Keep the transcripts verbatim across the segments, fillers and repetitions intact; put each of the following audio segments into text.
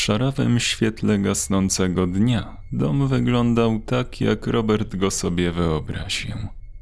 szarawym świetle gasnącego dnia dom wyglądał tak, jak Robert go sobie wyobraził.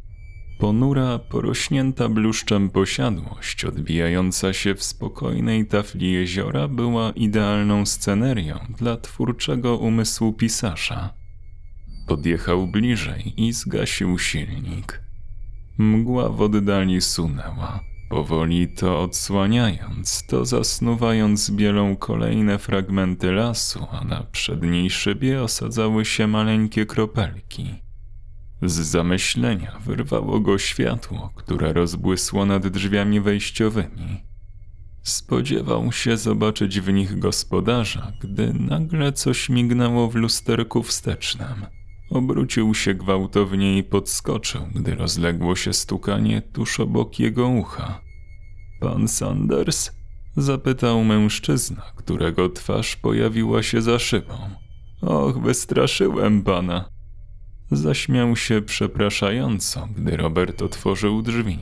Ponura, porośnięta bluszczem posiadłość odbijająca się w spokojnej tafli jeziora była idealną scenerią dla twórczego umysłu pisarza. Podjechał bliżej i zgasił silnik. Mgła w oddali sunęła, powoli to odsłaniając, to zasnuwając bielą kolejne fragmenty lasu, a na przedniej szybie osadzały się maleńkie kropelki. Z zamyślenia wyrwało go światło, które rozbłysło nad drzwiami wejściowymi. Spodziewał się zobaczyć w nich gospodarza, gdy nagle coś mignęło w lusterku wstecznym. Obrócił się gwałtownie i podskoczył, gdy rozległo się stukanie tuż obok jego ucha. „Pan Sanders?” zapytał mężczyzna, którego twarz pojawiła się za szybą. „Och, wystraszyłem pana!” Zaśmiał się przepraszająco, gdy Robert otworzył drzwi.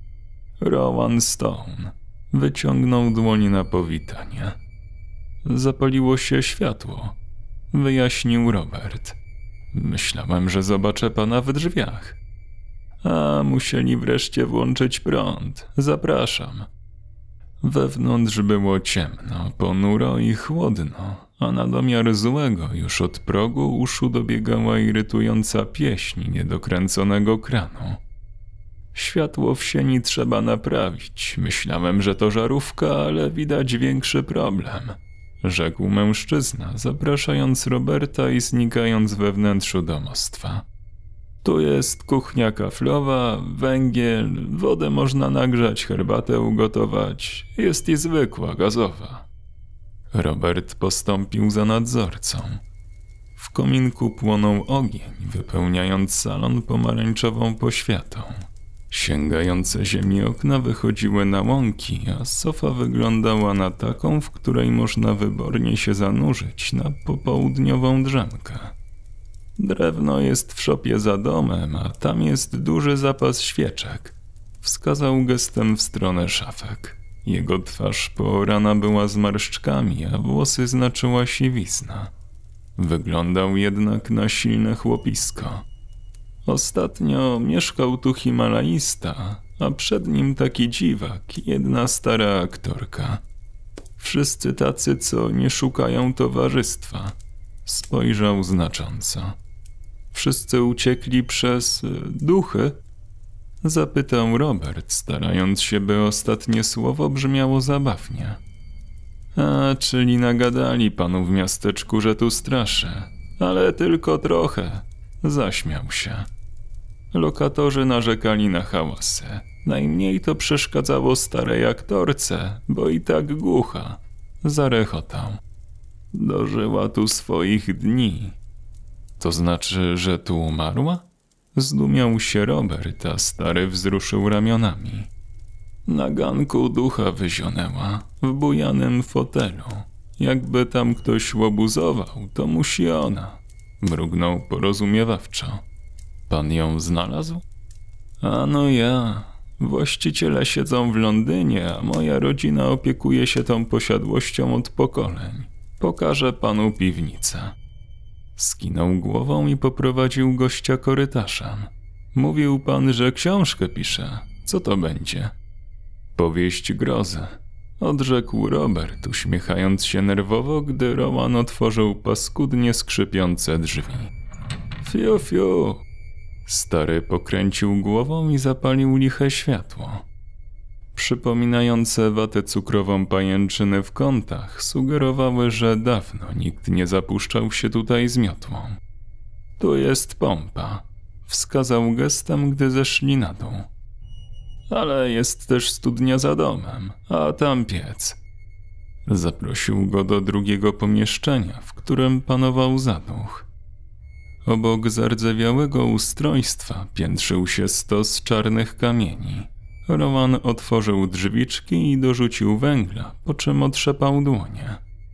„Rowan Stone” wyciągnął dłoń na powitanie. „Zapaliło się światło”, wyjaśnił Robert. „Myślałem, że zobaczę pana w drzwiach”. „A, musieli wreszcie włączyć prąd. Zapraszam”. Wewnątrz było ciemno, ponuro i chłodno, a na domiar złego już od progu uszu dobiegała irytująca pieśń niedokręconego kranu. „Światło w sieni trzeba naprawić. Myślałem, że to żarówka, ale widać większy problem”, rzekł mężczyzna, zapraszając Roberta i znikając we wnętrzu domostwa. „Tu jest kuchnia kaflowa, węgiel, wodę można nagrzać, herbatę ugotować, jest i zwykła, gazowa”. Robert postąpił za nadzorcą. W kominku płonął ogień, wypełniając salon pomarańczową poświatą. Sięgające ziemi okna wychodziły na łąki, a sofa wyglądała na taką, w której można wybornie się zanurzyć na popołudniową drzemkę. „Drewno jest w szopie za domem, a tam jest duży zapas świeczek”, wskazał gestem w stronę szafek. Jego twarz poorana była zmarszczkami, a włosy znaczyła siwizna. Wyglądał jednak na silne chłopisko. „Ostatnio mieszkał tu Himalajista, a przed nim taki dziwak, jedna stara aktorka. Wszyscy tacy, co nie szukają towarzystwa”, spojrzał znacząco. „Wszyscy uciekli przez duchy?” zapytał Robert, starając się, by ostatnie słowo brzmiało zabawnie. „A, czyli nagadali panu w miasteczku, że tu straszę, ale tylko trochę”, zaśmiał się. „Lokatorzy narzekali na hałasy. Najmniej to przeszkadzało starej aktorce, bo i tak głucha”, zarechotał. „Dożyła tu swoich dni”. „To znaczy, że tu umarła?” zdumiał się Robert, a stary wzruszył ramionami. „Na ganku ducha wyzionęła, w bujanym fotelu. Jakby tam ktoś łobuzował, to musi ona”, mrugnął porozumiewawczo. „Pan ją znalazł?” „Ano ja. Właściciele siedzą w Londynie, a moja rodzina opiekuje się tą posiadłością od pokoleń. Pokażę panu piwnicę”. Skinął głową i poprowadził gościa korytarzem. „Mówił pan, że książkę pisze. Co to będzie?” „Powieść grozy”, odrzekł Robert, uśmiechając się nerwowo, gdy Rowan otworzył paskudnie skrzypiące drzwi. „Fiu, fiu”. Stary pokręcił głową i zapalił liche światło. Przypominające watę cukrową pajęczyny w kątach sugerowały, że dawno nikt nie zapuszczał się tutaj z miotłą. „Tu jest pompa”, wskazał gestem, gdy zeszli na dół. „Ale jest też studnia za domem, a tam piec”. Zaprosił go do drugiego pomieszczenia, w którym panował zaduch. Obok zardzewiałego ustrojstwa piętrzył się stos czarnych kamieni. Rowan otworzył drzwiczki i dorzucił węgla, po czym otrzepał dłonie.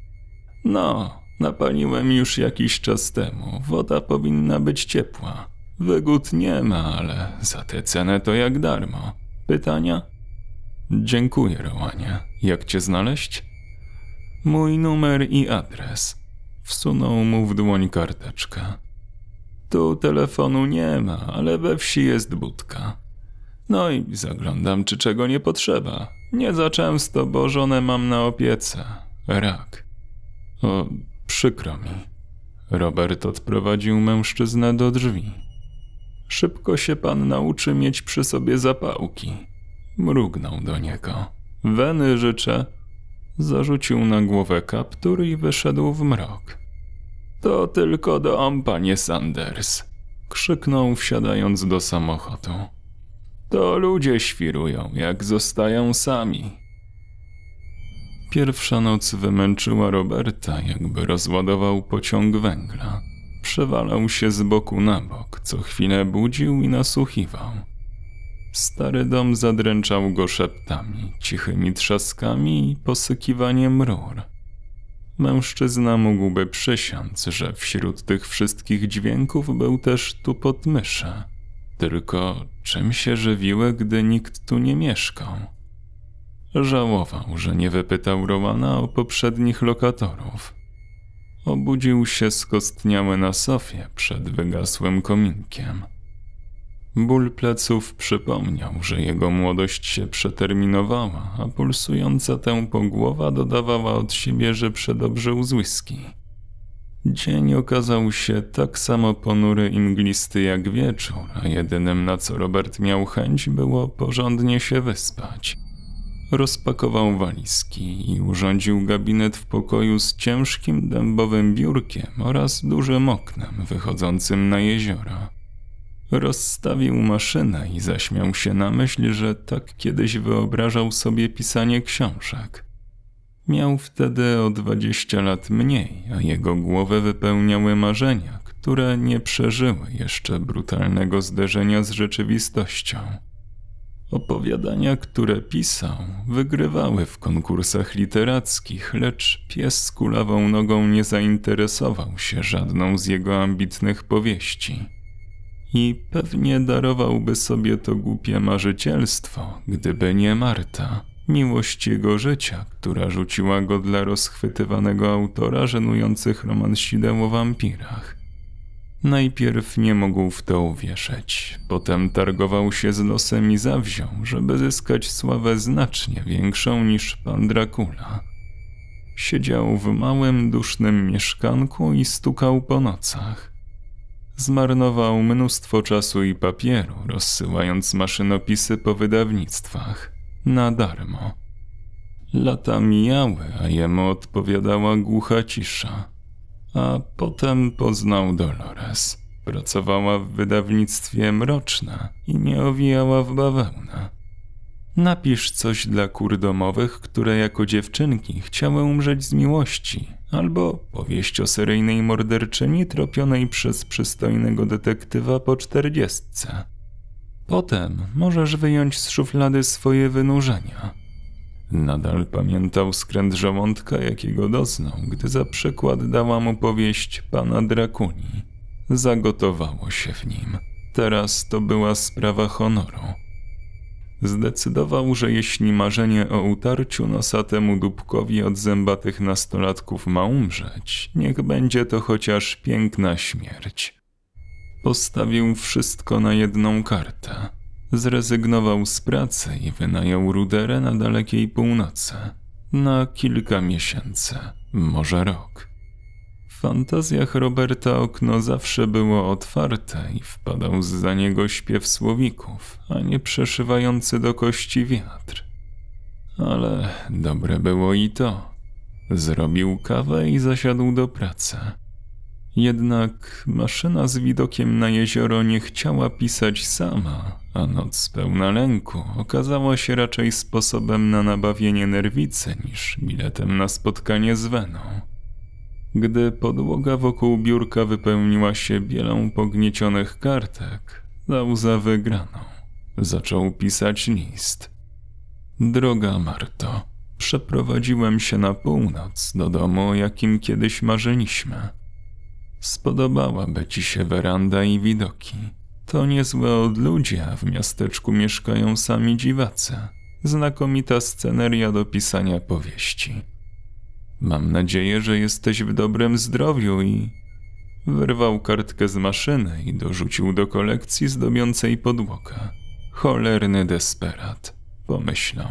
„No, napaliłem już jakiś czas temu. Woda powinna być ciepła. Wygód nie ma, ale za tę cenę to jak darmo. Pytania?” „Dziękuję, Rowanie. Jak cię znaleźć?” Mój numer i adres. Wsunął mu w dłoń karteczkę. Tu telefonu nie ma, ale we wsi jest budka. No i zaglądam, czy czego nie potrzeba. Nie za często, bo żonę mam na opiece. Rak. O, przykro mi. Robert odprowadził mężczyznę do drzwi. Szybko się pan nauczy mieć przy sobie zapałki. Mrugnął do niego. Weny życzę. Zarzucił na głowę kaptur i wyszedł w mrok. To tylko dom, panie Sanders. Krzyknął, wsiadając do samochodu. To ludzie świrują, jak zostają sami. Pierwsza noc wymęczyła Roberta, jakby rozładował pociąg węgla. Przewalał się z boku na bok, co chwilę budził i nasłuchiwał. Stary dom zadręczał go szeptami, cichymi trzaskami i posykiwaniem rur. Mężczyzna mógłby przysiąc, że wśród tych wszystkich dźwięków był też tupot myszy. Tylko czym się żywiły, gdy nikt tu nie mieszkał? Żałował, że nie wypytał Romana o poprzednich lokatorów. Obudził się skostniały na sofie przed wygasłym kominkiem. Ból pleców przypomniał, że jego młodość się przeterminowała, a pulsująca tępo głowa dodawała od siebie, że przedobrzył z whisky. Dzień okazał się tak samo ponury i mglisty jak wieczór, a jedynym, na co Robert miał chęć, było porządnie się wyspać. Rozpakował walizki i urządził gabinet w pokoju z ciężkim dębowym biurkiem oraz dużym oknem wychodzącym na jezioro. Rozstawił maszynę i zaśmiał się na myśl, że tak kiedyś wyobrażał sobie pisanie książek. Miał wtedy o dwadzieścia lat mniej, a jego głowę wypełniały marzenia, które nie przeżyły jeszcze brutalnego zderzenia z rzeczywistością. Opowiadania, które pisał, wygrywały w konkursach literackich, lecz pies z kulawą nogą nie zainteresował się żadną z jego ambitnych powieści. I pewnie darowałby sobie to głupie marzycielstwo, gdyby nie Marta, miłość jego życia, która rzuciła go dla rozchwytywanego autora żenujących romansideł o wampirach. Najpierw nie mógł w to uwierzyć, potem targował się z losem i zawziął, żeby zyskać sławę znacznie większą niż pan Dracula. Siedział w małym, dusznym mieszkanku i stukał po nocach. Zmarnował mnóstwo czasu i papieru, rozsyłając maszynopisy po wydawnictwach. Na darmo. Lata mijały, a jemu odpowiadała głucha cisza. A potem poznał Dolores. Pracowała w wydawnictwie Mroczne i nie owijała w bawełnę. Napisz coś dla kur domowych, które jako dziewczynki chciały umrzeć z miłości, albo powieść o seryjnej morderczyni tropionej przez przystojnego detektywa po czterdziestce. Potem możesz wyjąć z szuflady swoje wynurzenia. Nadal pamiętał skręt żołądka, jakiego doznał, gdy za przykład dała mu powieść pana Drakuli. Zagotowało się w nim. Teraz to była sprawa honoru. Zdecydował, że jeśli marzenie o utarciu nosatemu dupkowi od zębatych nastolatków ma umrzeć, niech będzie to chociaż piękna śmierć. Postawił wszystko na jedną kartę. Zrezygnował z pracy i wynajął ruderę na dalekiej północy. Na kilka miesięcy, może rok. W fantazjach Roberta okno zawsze było otwarte i wpadał zza niego śpiew słowików, a nie przeszywający do kości wiatr. Ale dobre było i to. Zrobił kawę i zasiadł do pracy. Jednak maszyna z widokiem na jezioro nie chciała pisać sama, a noc pełna lęku okazała się raczej sposobem na nabawienie nerwicy niż biletem na spotkanie z Weną. Gdy podłoga wokół biurka wypełniła się bielą pogniecionych kartek, dał za wygraną. Zaczął pisać list. Droga Marto, przeprowadziłem się na północ do domu, o jakim kiedyś marzyliśmy. Spodobałaby ci się weranda i widoki. To niezłe odludzie, a w miasteczku mieszkają sami dziwacy. Znakomita sceneria do pisania powieści. Mam nadzieję, że jesteś w dobrym zdrowiu i... Wyrwał kartkę z maszyny i dorzucił do kolekcji zdobiącej podłogę. Cholerny desperat, pomyślał.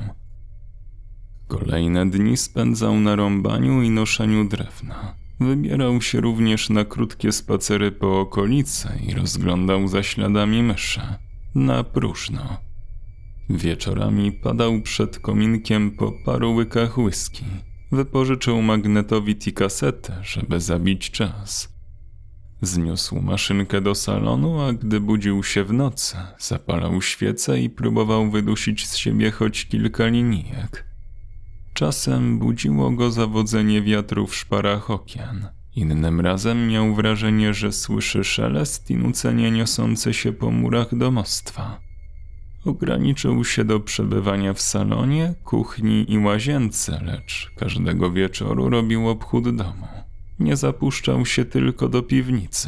Kolejne dni spędzał na rąbaniu i noszeniu drewna. Wybierał się również na krótkie spacery po okolicy i rozglądał za śladami myszy. Na próżno. Wieczorami padał przed kominkiem po paru łykach whisky. Wypożyczył magnetowid i kasetę, żeby zabić czas. Zniósł maszynkę do salonu, a gdy budził się w nocy, zapalał świecę i próbował wydusić z siebie choć kilka linijek. Czasem budziło go zawodzenie wiatru w szparach okien. Innym razem miał wrażenie, że słyszy szelest i nucenie niosące się po murach domostwa. Ograniczył się do przebywania w salonie, kuchni i łazience, lecz każdego wieczoru robił obchód domu. Nie zapuszczał się tylko do piwnicy.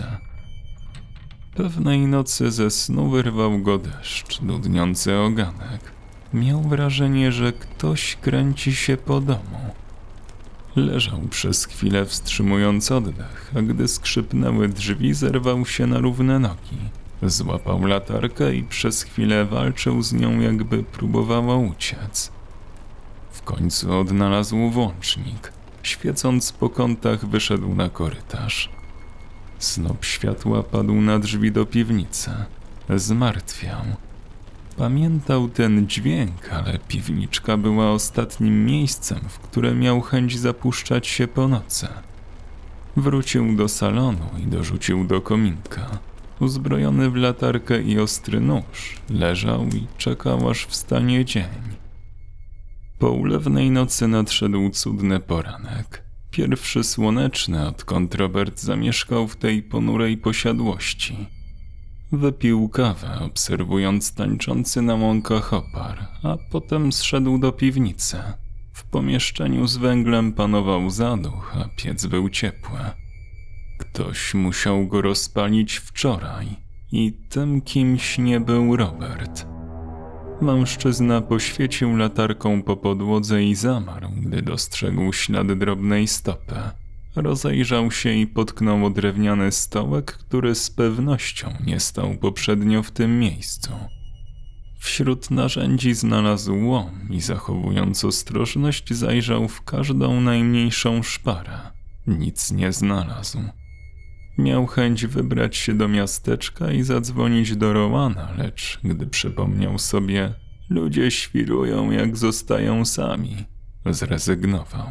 Pewnej nocy ze snu wyrwał go deszcz, dudniący oganek. Miał wrażenie, że ktoś kręci się po domu. Leżał przez chwilę wstrzymując oddech, a gdy skrzypnęły drzwi, zerwał się na równe nogi. Złapał latarkę i przez chwilę walczył z nią, jakby próbowała uciec. W końcu odnalazł włącznik. Świecąc po kątach, wyszedł na korytarz. Snop światła padł na drzwi do piwnicy. Zmartwiał. Pamiętał ten dźwięk, ale piwniczka była ostatnim miejscem, w które miał chęć zapuszczać się po nocy. Wrócił do salonu i dorzucił do kominka. Uzbrojony w latarkę i ostry nóż, leżał i czekał, aż wstanie dzień. Po ulewnej nocy nadszedł cudny poranek. Pierwszy słoneczny, odkąd Robert zamieszkał w tej ponurej posiadłości. Wypił kawę, obserwując tańczący na łąkach opar, a potem zszedł do piwnicy. W pomieszczeniu z węglem panował zaduch, a piec był ciepły. Ktoś musiał go rozpalić wczoraj i tym kimś nie był Robert. Mężczyzna poświecił latarką po podłodze i zamarł, gdy dostrzegł ślad drobnej stopy. Rozejrzał się i potknął o drewniany stołek, który z pewnością nie stał poprzednio w tym miejscu. Wśród narzędzi znalazł łom i zachowując ostrożność zajrzał w każdą najmniejszą szparę. Nic nie znalazł. Miał chęć wybrać się do miasteczka i zadzwonić do Rowana, lecz gdy przypomniał sobie, ludzie świrują jak zostają sami, zrezygnował.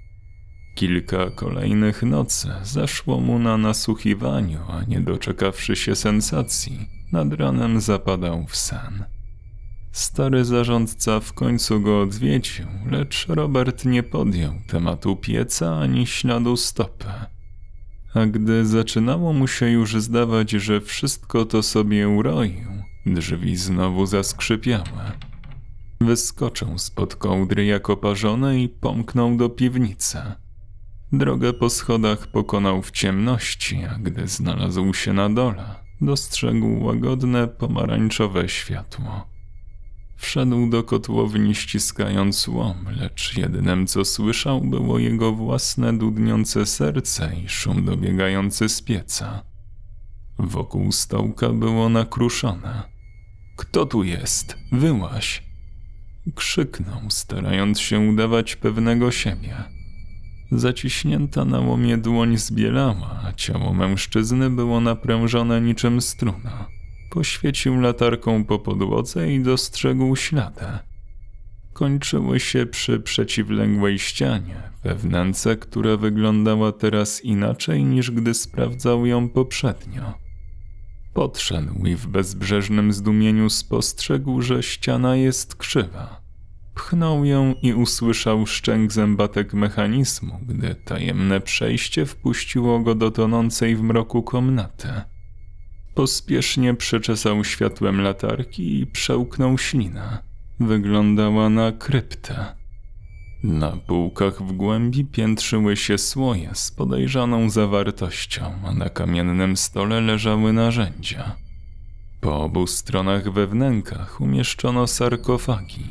Kilka kolejnych nocy zaszło mu na nasłuchiwaniu, a nie doczekawszy się sensacji, nad ranem zapadał w sen. Stary zarządca w końcu go odwiedził, lecz Robert nie podjął tematu pieca ani śladu stopy. A gdy zaczynało mu się już zdawać, że wszystko to sobie uroił, drzwi znowu zaskrzypiały. Wyskoczył spod kołdry jak oparzony i pomknął do piwnicy. Drogę po schodach pokonał w ciemności, a gdy znalazł się na dole, dostrzegł łagodne pomarańczowe światło. Wszedł do kotłowni ściskając łom, lecz jedynym co słyszał było jego własne dudniące serce i szum dobiegający z pieca. Wokół stołka było nakruszone. Kto tu jest? Wyłaź! Krzyknął, starając się udawać pewnego siebie. Zaciśnięta na łomie dłoń zbielała, a ciało mężczyzny było naprężone niczym struna. Poświecił latarką po podłodze i dostrzegł ślady. Kończyły się przy przeciwległej ścianie, we wnęce, która wyglądała teraz inaczej niż gdy sprawdzał ją poprzednio. Podszedł i w bezbrzeżnym zdumieniu spostrzegł, że ściana jest krzywa. Pchnął ją i usłyszał szczęk zębatek mechanizmu, gdy tajemne przejście wpuściło go do tonącej w mroku komnaty. Pospiesznie przeczesał światłem latarki i przełknął ślinę. Wyglądała na kryptę. Na półkach w głębi piętrzyły się słoje z podejrzaną zawartością, a na kamiennym stole leżały narzędzia. Po obu stronach we wnękach umieszczono sarkofagi.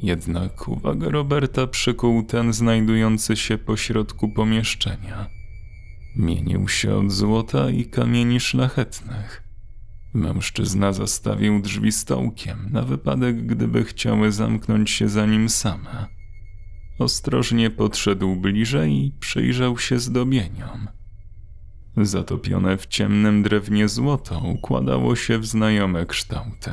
Jednak uwagę Roberta przykuł ten znajdujący się pośrodku pomieszczenia. Mienił się od złota i kamieni szlachetnych. Mężczyzna zastawił drzwi stołkiem, na wypadek gdyby chciały zamknąć się za nim same. Ostrożnie podszedł bliżej i przyjrzał się zdobieniom. Zatopione w ciemnym drewnie złoto układało się w znajome kształty.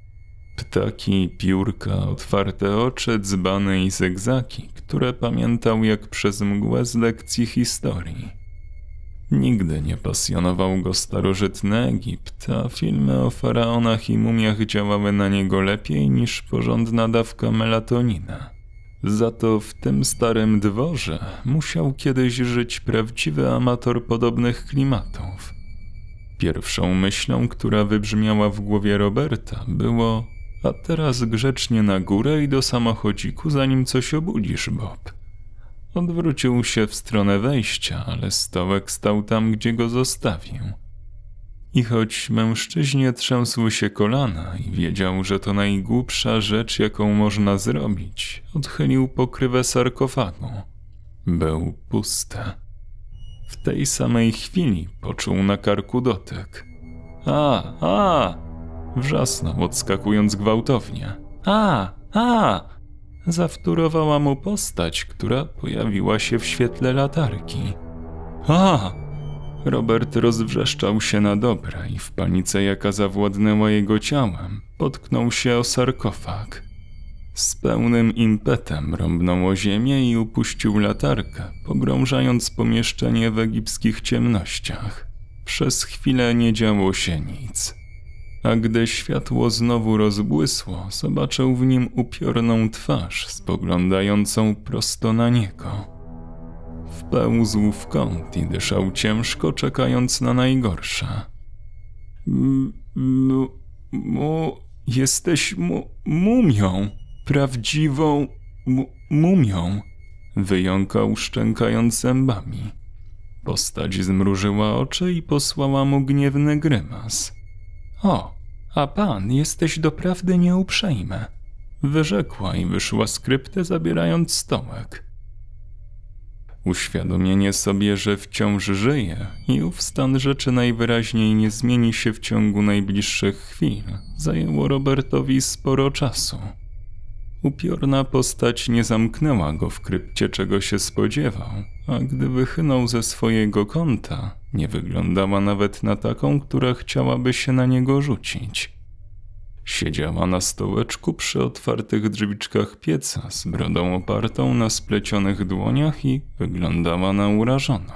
Ptaki, piórka, otwarte oczy, dzbany i zygzaki, które pamiętał jak przez mgłę z lekcji historii. Nigdy nie pasjonował go starożytny Egipt, a filmy o faraonach i mumiach działały na niego lepiej niż porządna dawka melatoniny. Za to w tym starym dworze musiał kiedyś żyć prawdziwy amator podobnych klimatów. Pierwszą myślą, która wybrzmiała w głowie Roberta, było: a teraz grzecznie na górę i do samochodziku, zanim coś obudzisz, Bob. Odwrócił się w stronę wejścia, ale stołek stał tam, gdzie go zostawił. I choć mężczyźnie trzęsły się kolana i wiedział, że to najgłupsza rzecz, jaką można zrobić, odchylił pokrywę sarkofagu. Był pusty. W tej samej chwili poczuł na karku dotyk. A, a! Wrzasnął, odskakując gwałtownie. A, a! Zawtórowała mu postać, która pojawiła się w świetle latarki. A! Robert rozwrzeszczał się na dobre i w panice, jaka zawładnęła jego ciałem, potknął się o sarkofag. Z pełnym impetem rąbnął o ziemię i upuścił latarkę, pogrążając pomieszczenie w egipskich ciemnościach. Przez chwilę nie działo się nic. A gdy światło znowu rozbłysło, zobaczył w nim upiorną twarz spoglądającą prosto na niego. Wpełzł w kąt i dyszał ciężko, czekając na najgorsze. M, m, mu, jesteś mu, mumią, prawdziwą mu, mumią, wyjąkał, szczękając zębami. Postać zmrużyła oczy i posłała mu gniewny grymas. O, a pan, jesteś doprawdy nieuprzejmy, wyrzekła i wyszła z krypty, zabierając stołek. Uświadomienie sobie, że wciąż żyje i ów stan rzeczy najwyraźniej nie zmieni się w ciągu najbliższych chwil, zajęło Robertowi sporo czasu. Upiorna postać nie zamknęła go w krypcie, czego się spodziewał, a gdy wychynął ze swojego kąta, nie wyglądała nawet na taką, która chciałaby się na niego rzucić. Siedziała na stołeczku przy otwartych drzwiczkach pieca z brodą opartą na splecionych dłoniach i wyglądała na urażoną.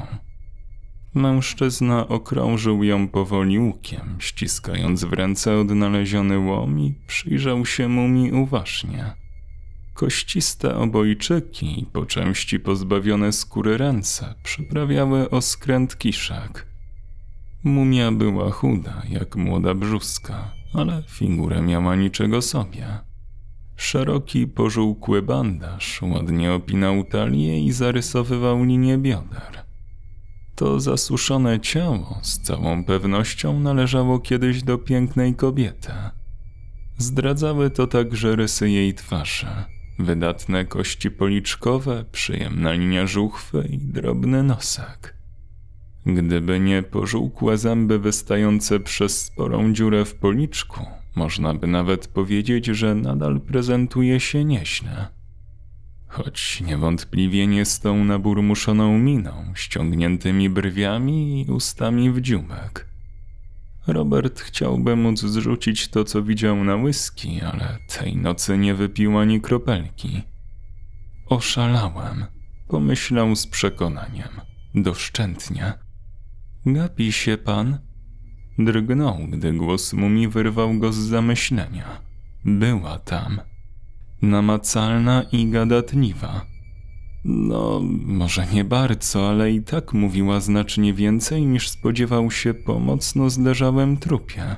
Mężczyzna okrążył ją powoli łukiem, ściskając w ręce odnaleziony łom i przyjrzał się mumii uważnie. Kościste obojczyki i po części pozbawione skóry ręce przyprawiały o skręt kiszek. Mumia była chuda, jak młoda brzuska, ale figurę miała niczego sobie. Szeroki, pożółkły bandaż ładnie opinał talię i zarysowywał linię bioder. To zasuszone ciało z całą pewnością należało kiedyś do pięknej kobiety. Zdradzały to także rysy jej twarzy. Wydatne kości policzkowe, przyjemna linia żuchwy i drobny nosek. Gdyby nie pożółkłe zęby wystające przez sporą dziurę w policzku, można by nawet powiedzieć, że nadal prezentuje się nieźle. Choć niewątpliwie nie z tą naburmuszoną miną, ściągniętymi brwiami i ustami w dzióbek. Robert chciałby móc zrzucić to, co widział na whisky, ale tej nocy nie wypił ani kropelki. Oszalałem, pomyślał z przekonaniem. Doszczętnie. Gapi się pan? Drgnął, gdy głos mumii wyrwał go z zamyślenia. Była tam. Namacalna i gadatliwa. No, może nie bardzo, ale i tak mówiła znacznie więcej niż spodziewał się po mocno zleżałym trupie.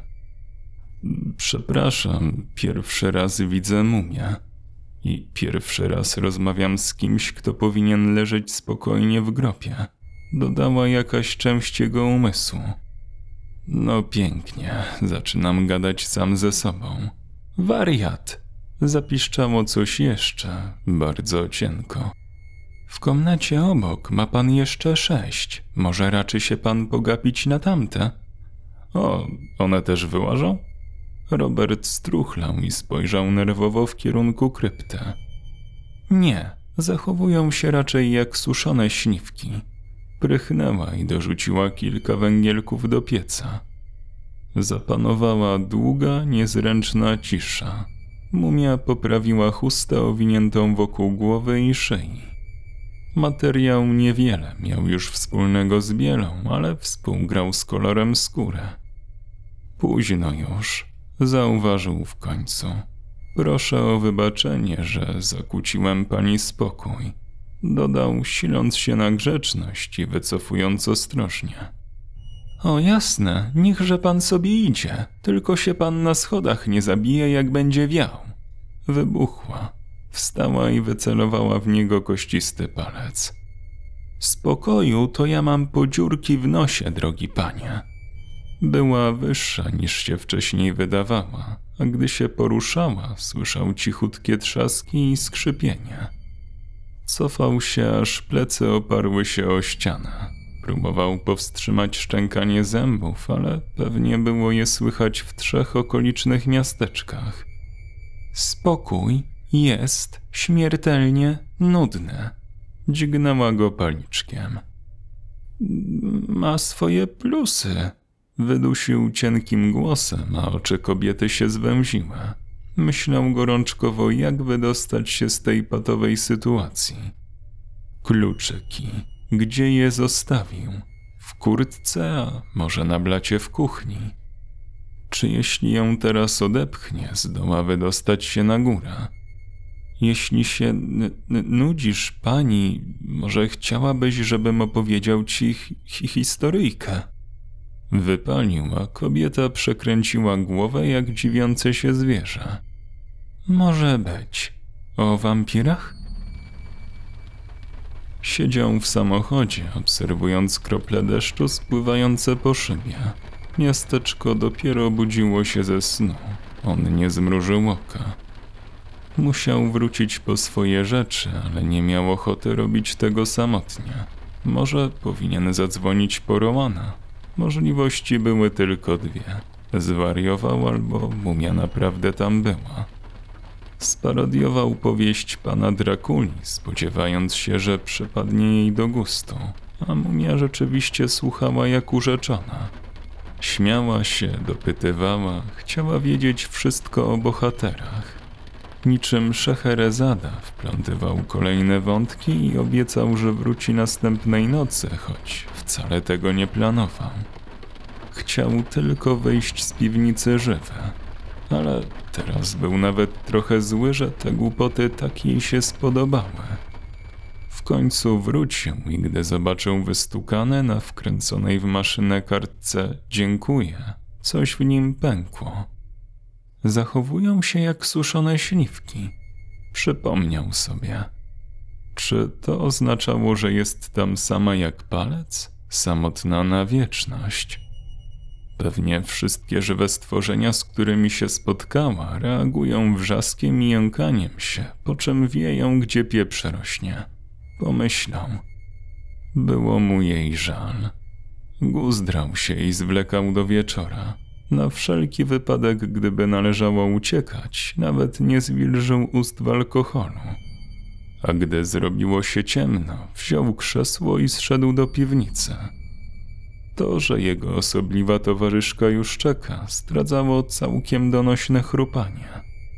Przepraszam, pierwszy raz widzę mumię. I pierwszy raz rozmawiam z kimś, kto powinien leżeć spokojnie w grobie. Dodała jakaś część jego umysłu. No pięknie, zaczynam gadać sam ze sobą. Wariat! Zapiszczało coś jeszcze, bardzo cienko. W komnacie obok ma pan jeszcze sześć. Może raczy się pan pogapić na tamte? O, one też wyłażą? Robert struchlał i spojrzał nerwowo w kierunku krypty. Nie, zachowują się raczej jak suszone śliwki. Prychnęła i dorzuciła kilka węgielków do pieca. Zapanowała długa, niezręczna cisza. Mumia poprawiła chustę owiniętą wokół głowy i szyi. Materiał niewiele miał już wspólnego z bielą, ale współgrał z kolorem skóry. Późno już, zauważył w końcu. Proszę o wybaczenie, że zakłóciłem pani spokój. Dodał, siląc się na grzeczność i wycofując ostrożnie. O jasne, niechże pan sobie idzie, tylko się pan na schodach nie zabije, jak będzie wiał. Wybuchła. Wstała i wycelowała w niego kościsty palec. Spokoju to ja mam po dziurki w nosie, drogi panie. Była wyższa niż się wcześniej wydawała, a gdy się poruszała, słyszał cichutkie trzaski i skrzypienie. Cofał się, aż plecy oparły się o ścianę. Próbował powstrzymać szczękanie zębów, ale pewnie było je słychać w trzech okolicznych miasteczkach. Spokój jest śmiertelnie nudny. Dźgnęła go paliczkiem. Ma swoje plusy. Wydusił cienkim głosem, a oczy kobiety się zwęziły. Myślał gorączkowo, jak wydostać się z tej patowej sytuacji. Kluczyki. Gdzie je zostawił? W kurtce, a może na blacie w kuchni? Czy jeśli ją teraz odepchnie, zdoła wydostać się na górę? Jeśli się n- n- nudzisz, pani, może chciałabyś, żebym opowiedział ci hi- hi- historyjkę? Wypalił, a kobieta przekręciła głowę jak dziwiące się zwierzę. Może być. O wampirach? Siedział w samochodzie, obserwując krople deszczu spływające po szybie. Miasteczko dopiero budziło się ze snu. On nie zmrużył oka. Musiał wrócić po swoje rzeczy, ale nie miał ochoty robić tego samotnie. Może powinien zadzwonić po Romana. Możliwości były tylko dwie. Zwariował albo mumia naprawdę tam była. Sparodiował powieść pana Drakuli, spodziewając się, że przypadnie jej do gustu, a mumia rzeczywiście słuchała jak urzeczona. Śmiała się, dopytywała, chciała wiedzieć wszystko o bohaterach. Niczym Szeherezada wplątywał kolejne wątki i obiecał, że wróci następnej nocy, choć wcale tego nie planował. Chciał tylko wyjść z piwnicy żywy, ale teraz był nawet trochę zły, że te głupoty tak jej się spodobały. W końcu wrócił i gdy zobaczył wystukane na wkręconej w maszynę kartce „Dziękuję”, coś w nim pękło. Zachowują się jak suszone śliwki. Przypomniał sobie. Czy to oznaczało, że jest tam sama jak palec? Samotna na wieczność? Pewnie wszystkie żywe stworzenia, z którymi się spotkała, reagują wrzaskiem i jąkaniem się, po czym wieją, gdzie pieprz rośnie. Pomyślał. Było mu jej żal. Guzdrał się i zwlekał do wieczora. Na wszelki wypadek, gdyby należało uciekać, nawet nie zwilżył ust w alkoholu. A gdy zrobiło się ciemno, wziął krzesło i zszedł do piwnicy. To, że jego osobliwa towarzyszka już czeka, zdradzało całkiem donośne chrupanie.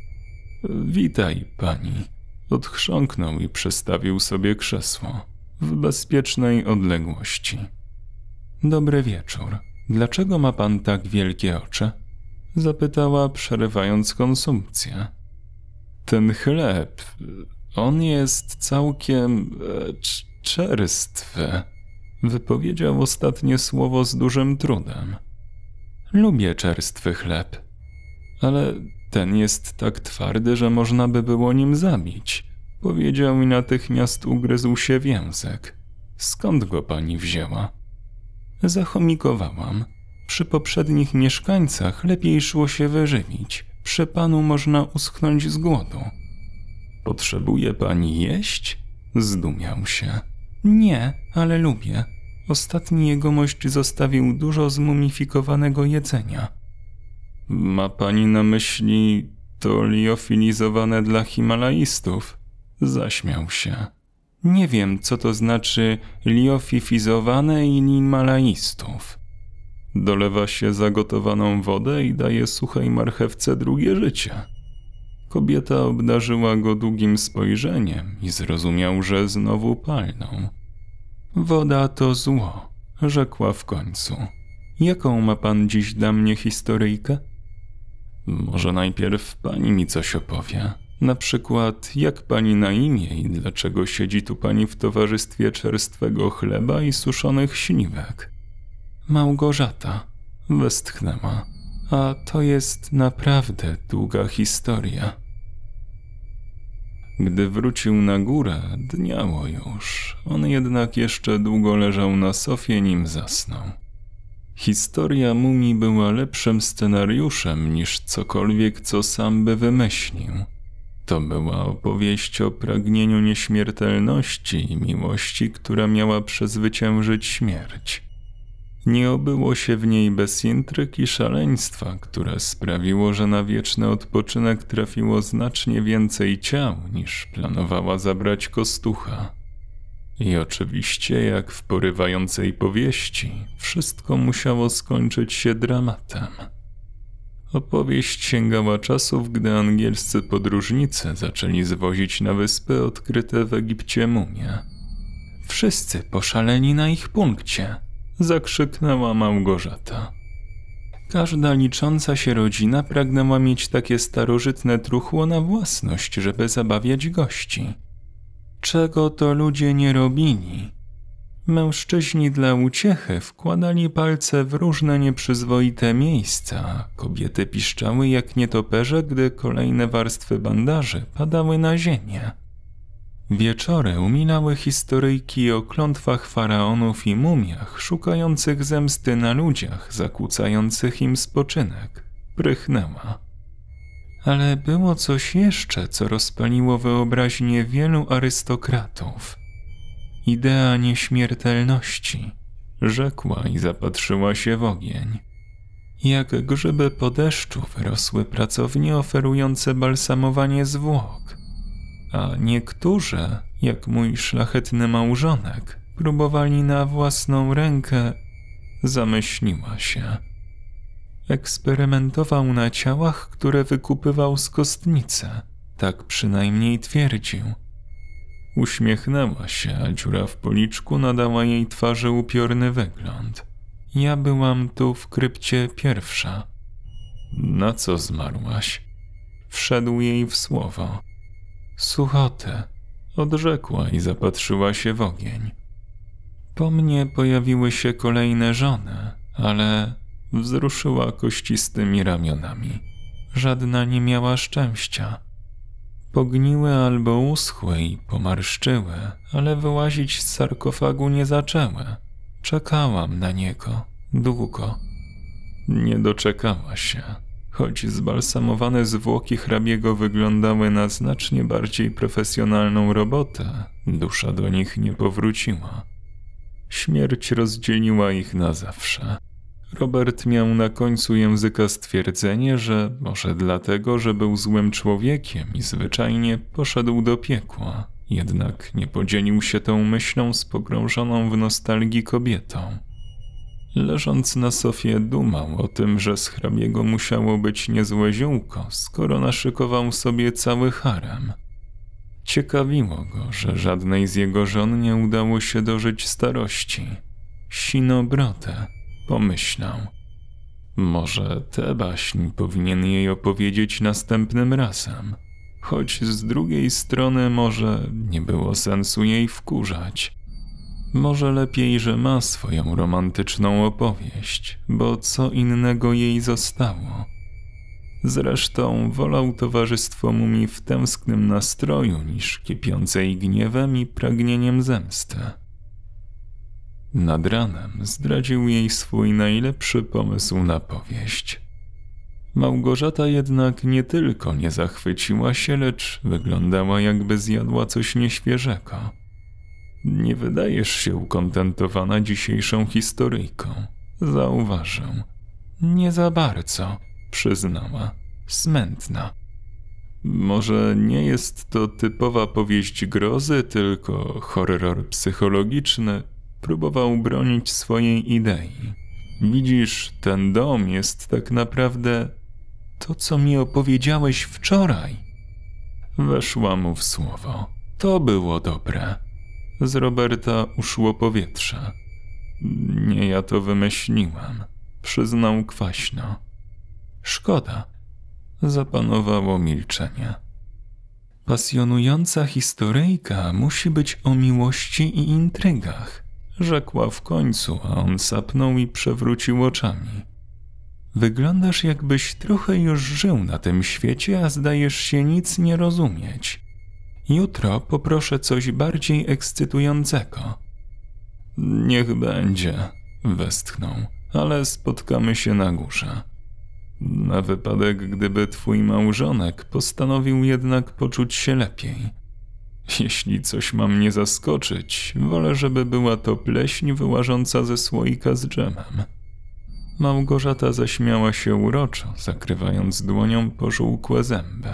Witaj, pani. Odchrząknął i przestawił sobie krzesło w bezpiecznej odległości. Dobry wieczór. Dlaczego ma pan tak wielkie oczy? Zapytała, przerywając konsumpcję. Ten chleb, on jest całkiem e, czerstwy. Wypowiedział ostatnie słowo z dużym trudem. Lubię czerstwy chleb, ale ten jest tak twardy, że można by było nim zabić. Powiedział i natychmiast ugryzł się w język. Skąd go pani wzięła? Zachomikowałam. Przy poprzednich mieszkańcach lepiej szło się wyżywić. Przy Przy panu można uschnąć z głodu. Potrzebuje pani jeść? Zdumiał się. Nie, ale lubię. Ostatni jegomość zostawił dużo zmumifikowanego jedzenia. Ma pani na myśli to liofilizowane dla himalaistów? Zaśmiał się. Nie wiem, co to znaczy liofifizowane i himalaistów. Dolewa się zagotowaną wodę i daje suchej marchewce drugie życie. Kobieta obdarzyła go długim spojrzeniem i zrozumiał, że znowu palną. Woda to zło, rzekła w końcu. Jaką ma pan dziś dla mnie historyjkę? Może najpierw pani mi coś opowie. Na przykład, jak pani na imię i dlaczego siedzi tu pani w towarzystwie czerstwego chleba i suszonych śliwek? Małgorzata, westchnęła. A to jest naprawdę długa historia. Gdy wrócił na górę, dniało już. On jednak jeszcze długo leżał na sofie, nim zasnął. Historia mumii była lepszym scenariuszem niż cokolwiek, co sam by wymyślił. To była opowieść o pragnieniu nieśmiertelności i miłości, która miała przezwyciężyć śmierć. Nie obyło się w niej bez intryg i szaleństwa, które sprawiło, że na wieczny odpoczynek trafiło znacznie więcej ciał, niż planowała zabrać Kostucha. I oczywiście, jak w porywającej powieści, wszystko musiało skończyć się dramatem. Opowieść sięgała czasów, gdy angielscy podróżnicy zaczęli zwozić na wyspy odkryte w Egipcie mumie. Wszyscy poszaleni na ich punkcie, zakrzyknęła Małgorzata. Każda licząca się rodzina pragnęła mieć takie starożytne truchło na własność, żeby zabawiać gości. Czego to ludzie nie robili? Mężczyźni dla uciechy wkładali palce w różne nieprzyzwoite miejsca, kobiety piszczały jak nietoperze, gdy kolejne warstwy bandaży padały na ziemię. Wieczory umilały historyjki o klątwach faraonów i mumiach, szukających zemsty na ludziach, zakłócających im spoczynek. Prychnęła. Ale było coś jeszcze, co rozpaliło wyobraźnię wielu arystokratów. Idea nieśmiertelności, rzekła i zapatrzyła się w ogień. Jak grzyby po deszczu wyrosły pracownie oferujące balsamowanie zwłok, a niektórzy, jak mój szlachetny małżonek, próbowali na własną rękę. Zamyśliła się. Eksperymentował na ciałach, które wykupywał z kostnicy, tak przynajmniej twierdził. Uśmiechnęła się, a dziura w policzku nadała jej twarzy upiorny wygląd. Ja byłam tu w krypcie pierwsza. Na co zmarłaś? Wszedł jej w słowo. Suchotę, odrzekła i zapatrzyła się w ogień. Po mnie pojawiły się kolejne żony, ale wzruszyła kościstymi ramionami. Żadna nie miała szczęścia. Pogniły albo uschły i pomarszczyły, ale wyłazić z sarkofagu nie zaczęły. Czekałam na niego, długo. Nie doczekała się, choć zbalsamowane zwłoki hrabiego wyglądały na znacznie bardziej profesjonalną robotę, dusza do nich nie powróciła. Śmierć rozdzieliła ich na zawsze. Robert miał na końcu języka stwierdzenie, że może dlatego, że był złym człowiekiem i zwyczajnie poszedł do piekła, jednak nie podzielił się tą myślą z pogrążoną w nostalgii kobietą. Leżąc na sofie dumał o tym, że z hrabiego musiało być niezłe ziółko, skoro naszykował sobie cały harem. Ciekawiło go, że żadnej z jego żon nie udało się dożyć starości. Sino brodę, pomyślał. Może tę baśń powinien jej opowiedzieć następnym razem, choć z drugiej strony może nie było sensu jej wkurzać. Może lepiej, że ma swoją romantyczną opowieść, bo co innego jej zostało. Zresztą wolał towarzystwo mumii w tęsknym nastroju niż kipiącej gniewem i pragnieniem zemsty. Nad ranem zdradził jej swój najlepszy pomysł na powieść. Małgorzata jednak nie tylko nie zachwyciła się, lecz wyglądała, jakby zjadła coś nieświeżego. Nie wydajesz się ukontentowana dzisiejszą historyjką, zauważył. Nie za bardzo, przyznała, smętna. Może nie jest to typowa powieść grozy, tylko horror psychologiczny. Próbował bronić swojej idei. Widzisz, ten dom jest tak naprawdę to, co mi opowiedziałeś wczoraj. Weszła mu w słowo. To było dobre. Z Roberta uszło powietrze. Nie ja to wymyśliłem, przyznał kwaśno. Szkoda. Zapanowało milczenie. Pasjonująca historyjka musi być o miłości i intrygach, rzekła w końcu, a on sapnął i przewrócił oczami. Wyglądasz, jakbyś trochę już żył na tym świecie, a zdajesz się nic nie rozumieć. Jutro poproszę coś bardziej ekscytującego. Niech będzie, westchnął, ale spotkamy się na górze. Na wypadek, gdyby twój małżonek postanowił jednak poczuć się lepiej. Jeśli coś ma mnie zaskoczyć, wolę, żeby była to pleśń wyłażąca ze słoika z dżemem. Małgorzata zaśmiała się uroczo, zakrywając dłonią pożółkłe zęby.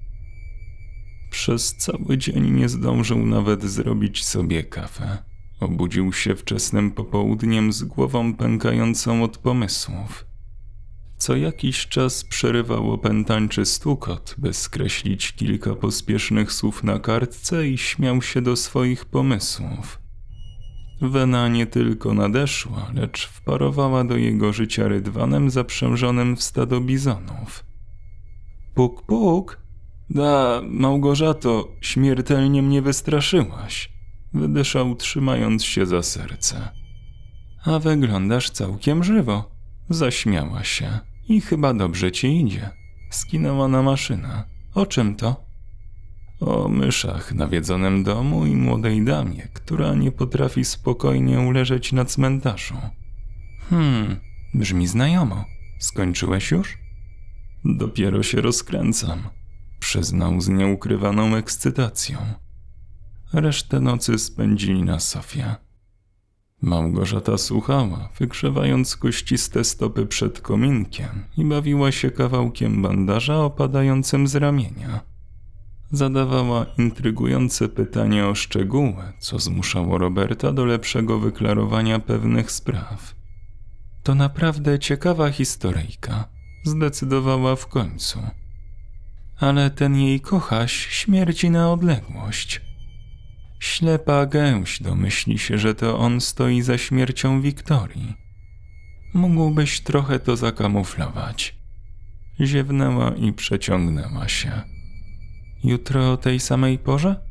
Przez cały dzień nie zdążył nawet zrobić sobie kawę. Obudził się wczesnym popołudniem z głową pękającą od pomysłów. Co jakiś czas przerywał opętańczy stukot, by skreślić kilka pospiesznych słów na kartce i śmiał się do swoich pomysłów. Wena nie tylko nadeszła, lecz wparowała do jego życia rydwanem zaprzężonym w stado bizonów. Puk, puk! Da, Małgorzato, śmiertelnie mnie wystraszyłaś, wydyszał, trzymając się za serce. A wyglądasz całkiem żywo, zaśmiała się. I chyba dobrze ci idzie. Skinęła na maszynę. O czym to? O myszach, nawiedzonym domu i młodej damie, która nie potrafi spokojnie uleżeć na cmentarzu. Hmm, brzmi znajomo. Skończyłeś już? Dopiero się rozkręcam, przyznał z nieukrywaną ekscytacją. Resztę nocy spędzili na sofie. Małgorzata słuchała, wygrzewając kościste stopy przed kominkiem i bawiła się kawałkiem bandaża opadającym z ramienia. Zadawała intrygujące pytania o szczegóły, co zmuszało Roberta do lepszego wyklarowania pewnych spraw. To naprawdę ciekawa historyjka, zdecydowała w końcu. Ale ten jej kochaś śmierci na odległość. Ślepa gęś domyśli się, że to on stoi za śmiercią Wiktorii. Mógłbyś trochę to zakamuflować. Ziewnęła i przeciągnęła się. Jutro o tej samej porze?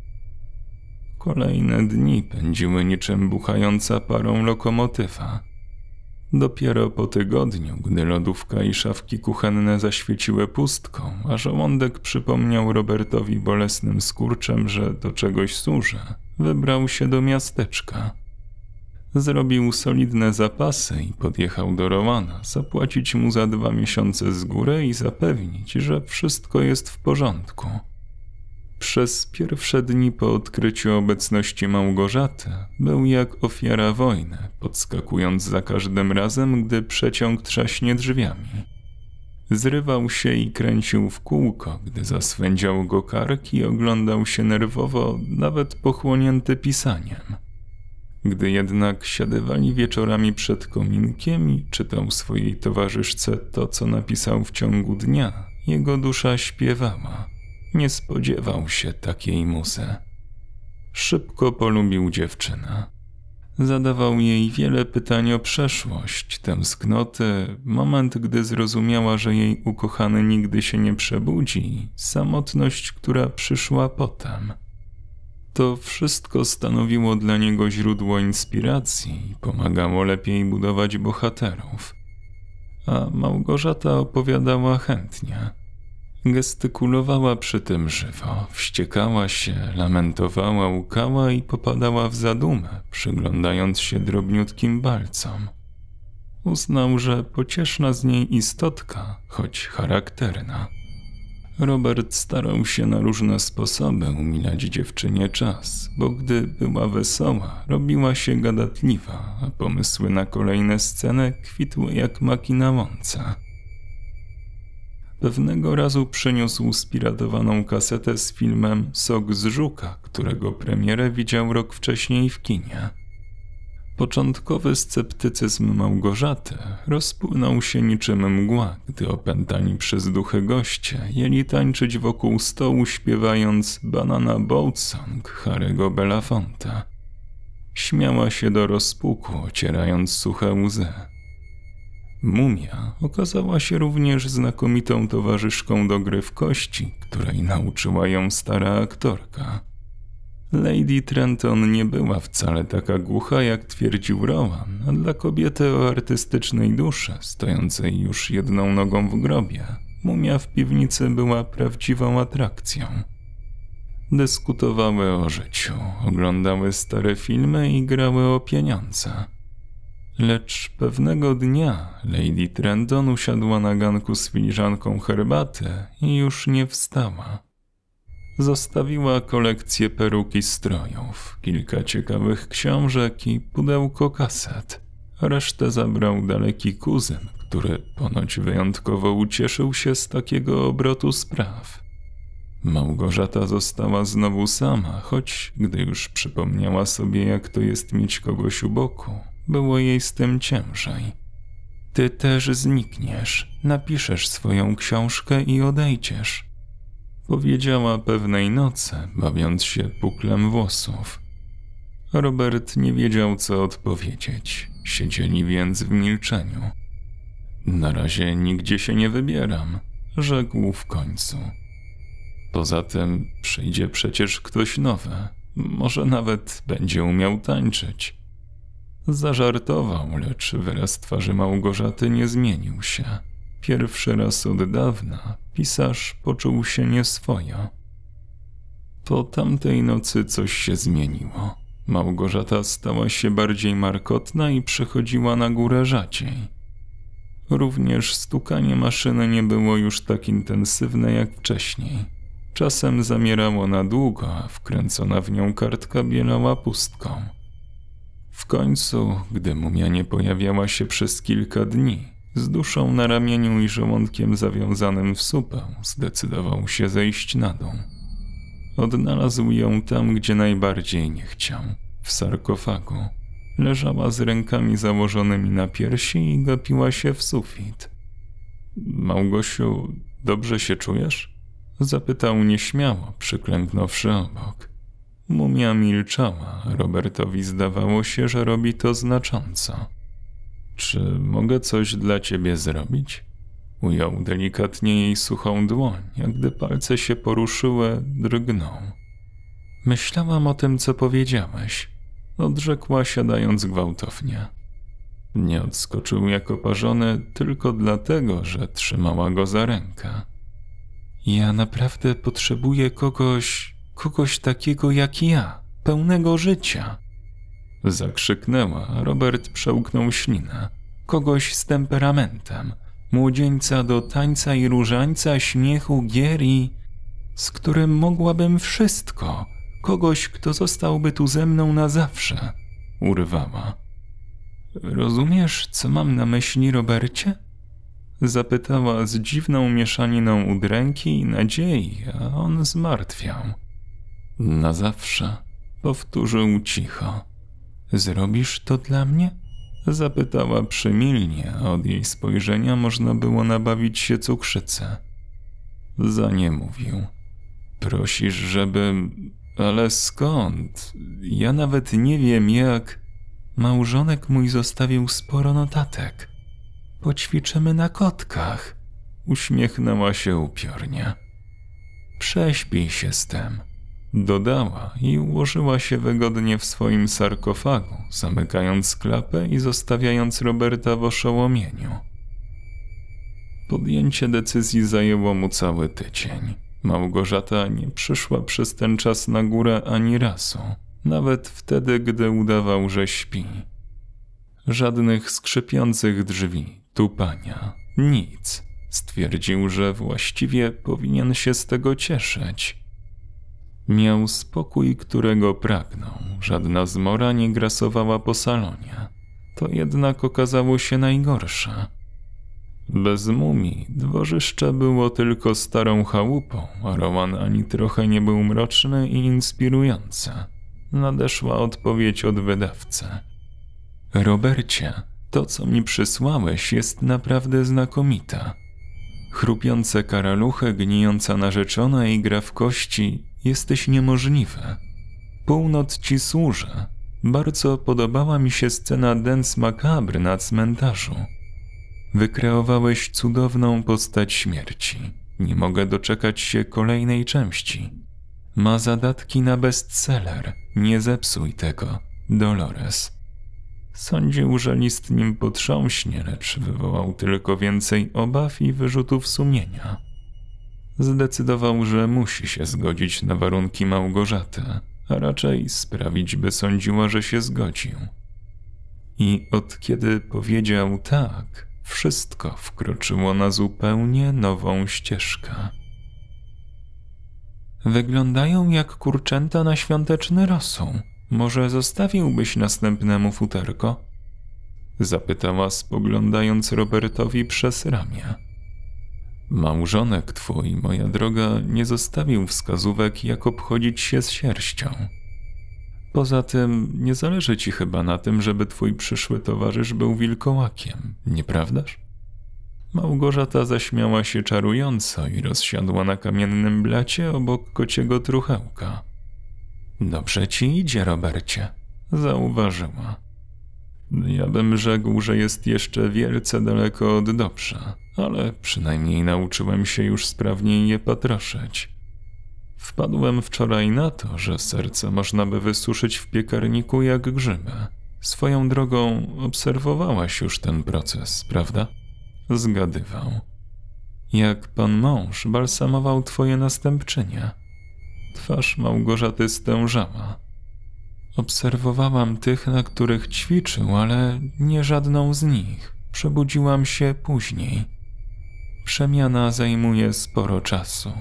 Kolejne dni pędziły niczym buchająca parą lokomotywa. Dopiero po tygodniu, gdy lodówka i szafki kuchenne zaświeciły pustką, a żołądek przypomniał Robertowi bolesnym skurczem, że do czegoś służy, wybrał się do miasteczka. Zrobił solidne zapasy i podjechał do Rowana, zapłacić mu za dwa miesiące z góry i zapewnić, że wszystko jest w porządku. Przez pierwsze dni po odkryciu obecności Małgorzaty był jak ofiara wojny, podskakując za każdym razem, gdy przeciąg trzaśnie drzwiami. Zrywał się i kręcił w kółko, gdy zaswędział go kark i oglądał się nerwowo, nawet pochłonięty pisaniem. Gdy jednak siadywali wieczorami przed kominkiem i czytał swojej towarzyszce to, co napisał w ciągu dnia, jego dusza śpiewała. Nie spodziewał się takiej muzy. Szybko polubił dziewczynę. Zadawał jej wiele pytań o przeszłość, tęsknoty, moment, gdy zrozumiała, że jej ukochany nigdy się nie przebudzi, samotność, która przyszła potem. To wszystko stanowiło dla niego źródło inspiracji i pomagało lepiej budować bohaterów. A Małgorzata opowiadała chętnie. Gestykulowała przy tym żywo, wściekała się, lamentowała, łkała i popadała w zadumę, przyglądając się drobniutkim balcom. Uznał, że pocieszna z niej istotka, choć charakterna. Robert starał się na różne sposoby umilać dziewczynie czas, bo gdy była wesoła, robiła się gadatliwa, a pomysły na kolejne sceny kwitły jak maki na łące. Pewnego razu przyniósł spiratowaną kasetę z filmem Sok z Żuka, którego premierę widział rok wcześniej w kinie. Początkowy sceptycyzm Małgorzaty rozpłynął się niczym mgła, gdy opętani przez duchy goście jęli tańczyć wokół stołu, śpiewając Banana Boat Song Harry'ego Belafonte. Śmiała się do rozpuku, ocierając suche łzy. Mumia okazała się również znakomitą towarzyszką do gry w kości, której nauczyła ją stara aktorka. Lady Trenton nie była wcale taka głucha, jak twierdził Rowan, a dla kobiety o artystycznej duszy, stojącej już jedną nogą w grobie, mumia w piwnicy była prawdziwą atrakcją. Dyskutowały o życiu, oglądały stare filmy i grały o pieniądze. Lecz pewnego dnia Lady Trenton usiadła na ganku z filiżanką herbaty i już nie wstała. Zostawiła kolekcję peruk i strojów, kilka ciekawych książek i pudełko kaset. Resztę zabrał daleki kuzyn, który ponoć wyjątkowo ucieszył się z takiego obrotu spraw. Małgorzata została znowu sama, choć gdy już przypomniała sobie, jak to jest mieć kogoś u boku, było jej z tym ciężej. Ty też znikniesz, napiszesz swoją książkę i odejdziesz, powiedziała pewnej nocy, bawiąc się puklem włosów. Robert nie wiedział, co odpowiedzieć. Siedzieli więc w milczeniu. Na razie nigdzie się nie wybieram, rzekł w końcu. Poza tym przyjdzie przecież ktoś nowy, może nawet będzie umiał tańczyć. Zażartował, lecz wyraz twarzy Małgorzaty nie zmienił się. Pierwszy raz od dawna pisarz poczuł się nieswojo. Po tamtej nocy coś się zmieniło. Małgorzata stała się bardziej markotna i przychodziła na górę rzadziej. Również stukanie maszyny nie było już tak intensywne jak wcześniej. Czasem zamierało na długo, a wkręcona w nią kartka bielała pustką. W końcu, gdy mumia nie pojawiała się przez kilka dni, z duszą na ramieniu i żołądkiem zawiązanym w supę, zdecydował się zejść na dół. Odnalazł ją tam, gdzie najbardziej nie chciał, w sarkofagu. Leżała z rękami założonymi na piersi i gapiła się w sufit. Małgosiu, dobrze się czujesz? Zapytał nieśmiało, przyklęknąwszy obok. Mumia milczała, Robertowi zdawało się, że robi to znacząco. Czy mogę coś dla ciebie zrobić? Ujął delikatnie jej suchą dłoń, a gdy palce się poruszyły, drgnął. Myślałam o tym, co powiedziałeś, odrzekła, siadając gwałtownie. Nie odskoczył jak oparzony tylko dlatego, że trzymała go za rękę. Ja naprawdę potrzebuję kogoś, kogoś takiego jak ja, pełnego życia. Zakrzyknęła, a Robert przełknął ślinę. Kogoś z temperamentem, młodzieńca do tańca i różańca, śmiechu, gier i... z którym mogłabym wszystko. Kogoś, kto zostałby tu ze mną na zawsze. Urwała. Rozumiesz, co mam na myśli, Robercie? Zapytała z dziwną mieszaniną udręki i nadziei, a on zmartwiał. Na zawsze, powtórzył cicho. Zrobisz to dla mnie? Zapytała przymilnie, a od jej spojrzenia można było nabawić się cukrzycy. Za nie mówił. Prosisz, żebym... Ale skąd? Ja nawet nie wiem jak... Małżonek mój zostawił sporo notatek. Poćwiczymy na kotkach. Uśmiechnęła się upiornie. Prześpij się z tym. Dodała i ułożyła się wygodnie w swoim sarkofagu, zamykając klapę i zostawiając Roberta w oszołomieniu. Podjęcie decyzji zajęło mu cały tydzień. Małgorzata nie przyszła przez ten czas na górę ani razu, nawet wtedy, gdy udawał, że śpi. Żadnych skrzypiących drzwi, tupania, nic. Stwierdził, że właściwie powinien się z tego cieszyć. Miał spokój, którego pragnął. Żadna zmora nie grasowała po salonie. To jednak okazało się najgorsze. Bez mumii dworzyszcze było tylko starą chałupą, a Rowan ani trochę nie był mroczny i inspirujący. Nadeszła odpowiedź od wydawcy. Robercie, to co mi przysłałeś jest naprawdę znakomite. Chrupiące karaluchy, gnijąca narzeczona i gra w kości, jesteś niemożliwy. Północ ci służy. Bardzo podobała mi się scena Dance Macabre na cmentarzu. Wykreowałeś cudowną postać śmierci. Nie mogę doczekać się kolejnej części. Ma zadatki na bestseller. Nie zepsuj tego. Dolores. Sądził, że list nim potrząśnie, lecz wywołał tylko więcej obaw i wyrzutów sumienia. Zdecydował, że musi się zgodzić na warunki Małgorzaty, a raczej sprawić, by sądziła, że się zgodził. I od kiedy powiedział tak, wszystko wkroczyło na zupełnie nową ścieżkę. Wyglądają jak kurczęta na świąteczny rosół. Może zostawiłbyś następnemu futerko? Zapytała, spoglądając Robertowi przez ramię. Małżonek twój, moja droga, nie zostawił wskazówek, jak obchodzić się z sierścią. Poza tym nie zależy ci chyba na tym, żeby twój przyszły towarzysz był wilkołakiem, nieprawdaż? Małgorzata zaśmiała się czarująco i rozsiadła na kamiennym blacie obok kociego truchełka. Dobrze ci idzie, Robercie, zauważyła. Ja bym rzekł, że jest jeszcze wielce daleko od dobrze, ale przynajmniej nauczyłem się już sprawniej je patroszyć. Wpadłem wczoraj na to, że serce można by wysuszyć w piekarniku jak grzyby. Swoją drogą obserwowałaś już ten proces, prawda? Zgadywał. Jak pan mąż balsamował twoje następczynie. Twarz Małgorzaty stężała. Obserwowałam tych, na których ćwiczył, ale nie żadną z nich. Przebudziłam się później. Przemiana zajmuje sporo czasu.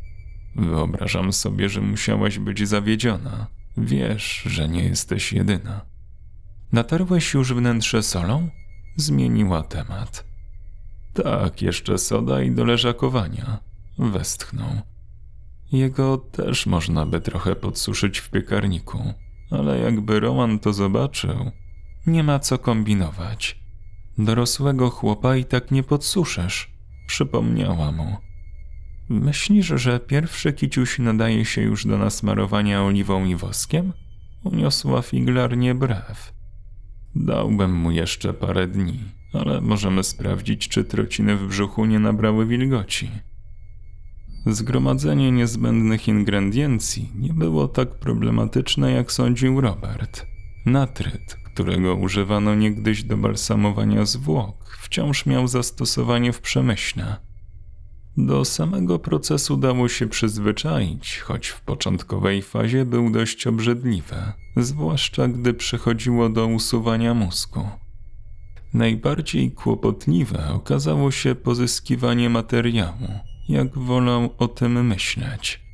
Wyobrażam sobie, że musiałaś być zawiedziona. Wiesz, że nie jesteś jedyna. Natarłeś już wnętrze solą? Zmieniła temat. Tak, jeszcze soda i do leżakowania. Westchnął. Jego też można by trochę podsuszyć w piekarniku, ale jakby Roman to zobaczył, nie ma co kombinować. Dorosłego chłopa i tak nie podsuszysz, przypomniała mu. Myślisz, że pierwszy kiciuś nadaje się już do nasmarowania oliwą i woskiem? Uniosła figlarnie brew. Dałbym mu jeszcze parę dni, ale możemy sprawdzić, czy trociny w brzuchu nie nabrały wilgoci. Zgromadzenie niezbędnych ingrediencji nie było tak problematyczne, jak sądził Robert. Natryt, którego używano niegdyś do balsamowania zwłok, wciąż miał zastosowanie w przemyśle. Do samego procesu dało się przyzwyczaić, choć w początkowej fazie był dość obrzydliwy, zwłaszcza gdy przychodziło do usuwania mózgu. Najbardziej kłopotliwe okazało się pozyskiwanie materiału, jak wolał o tym myśleć.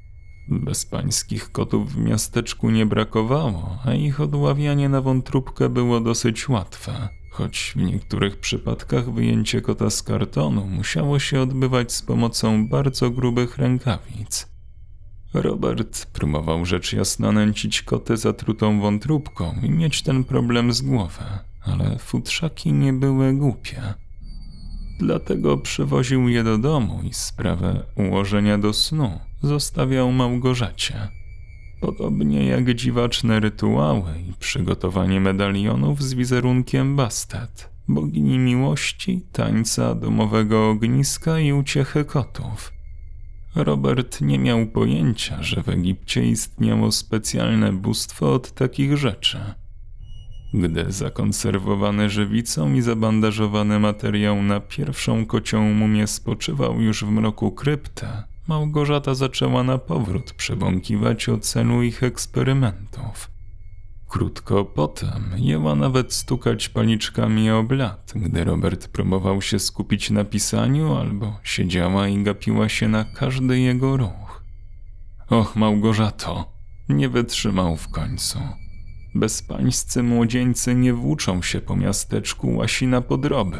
Bezpańskich kotów w miasteczku nie brakowało, a ich odławianie na wątróbkę było dosyć łatwe, choć w niektórych przypadkach wyjęcie kota z kartonu musiało się odbywać z pomocą bardzo grubych rękawic. Robert próbował rzecz jasna nęcić koty zatrutą wątróbką i mieć ten problem z głowy, ale futrzaki nie były głupie. Dlatego przywoził je do domu i sprawę ułożenia do snu zostawiał Małgorzacie. Podobnie jak dziwaczne rytuały i przygotowanie medalionów z wizerunkiem Bastet, bogini miłości, tańca, domowego ogniska i uciechy kotów. Robert nie miał pojęcia, że w Egipcie istniało specjalne bóstwo od takich rzeczy. Gdy zakonserwowany żywicą i zabandażowany materiał na pierwszą kocią mumię spoczywał już w mroku krypty, Małgorzata zaczęła na powrót przebąkiwać o celu ich eksperymentów. Krótko potem jęła nawet stukać paliczkami o blat, gdy Robert próbował się skupić na pisaniu albo siedziała i gapiła się na każdy jego ruch. Och, Małgorzato, nie wytrzymał w końcu. Bezpańscy młodzieńcy nie włóczą się po miasteczku łasi na podroby.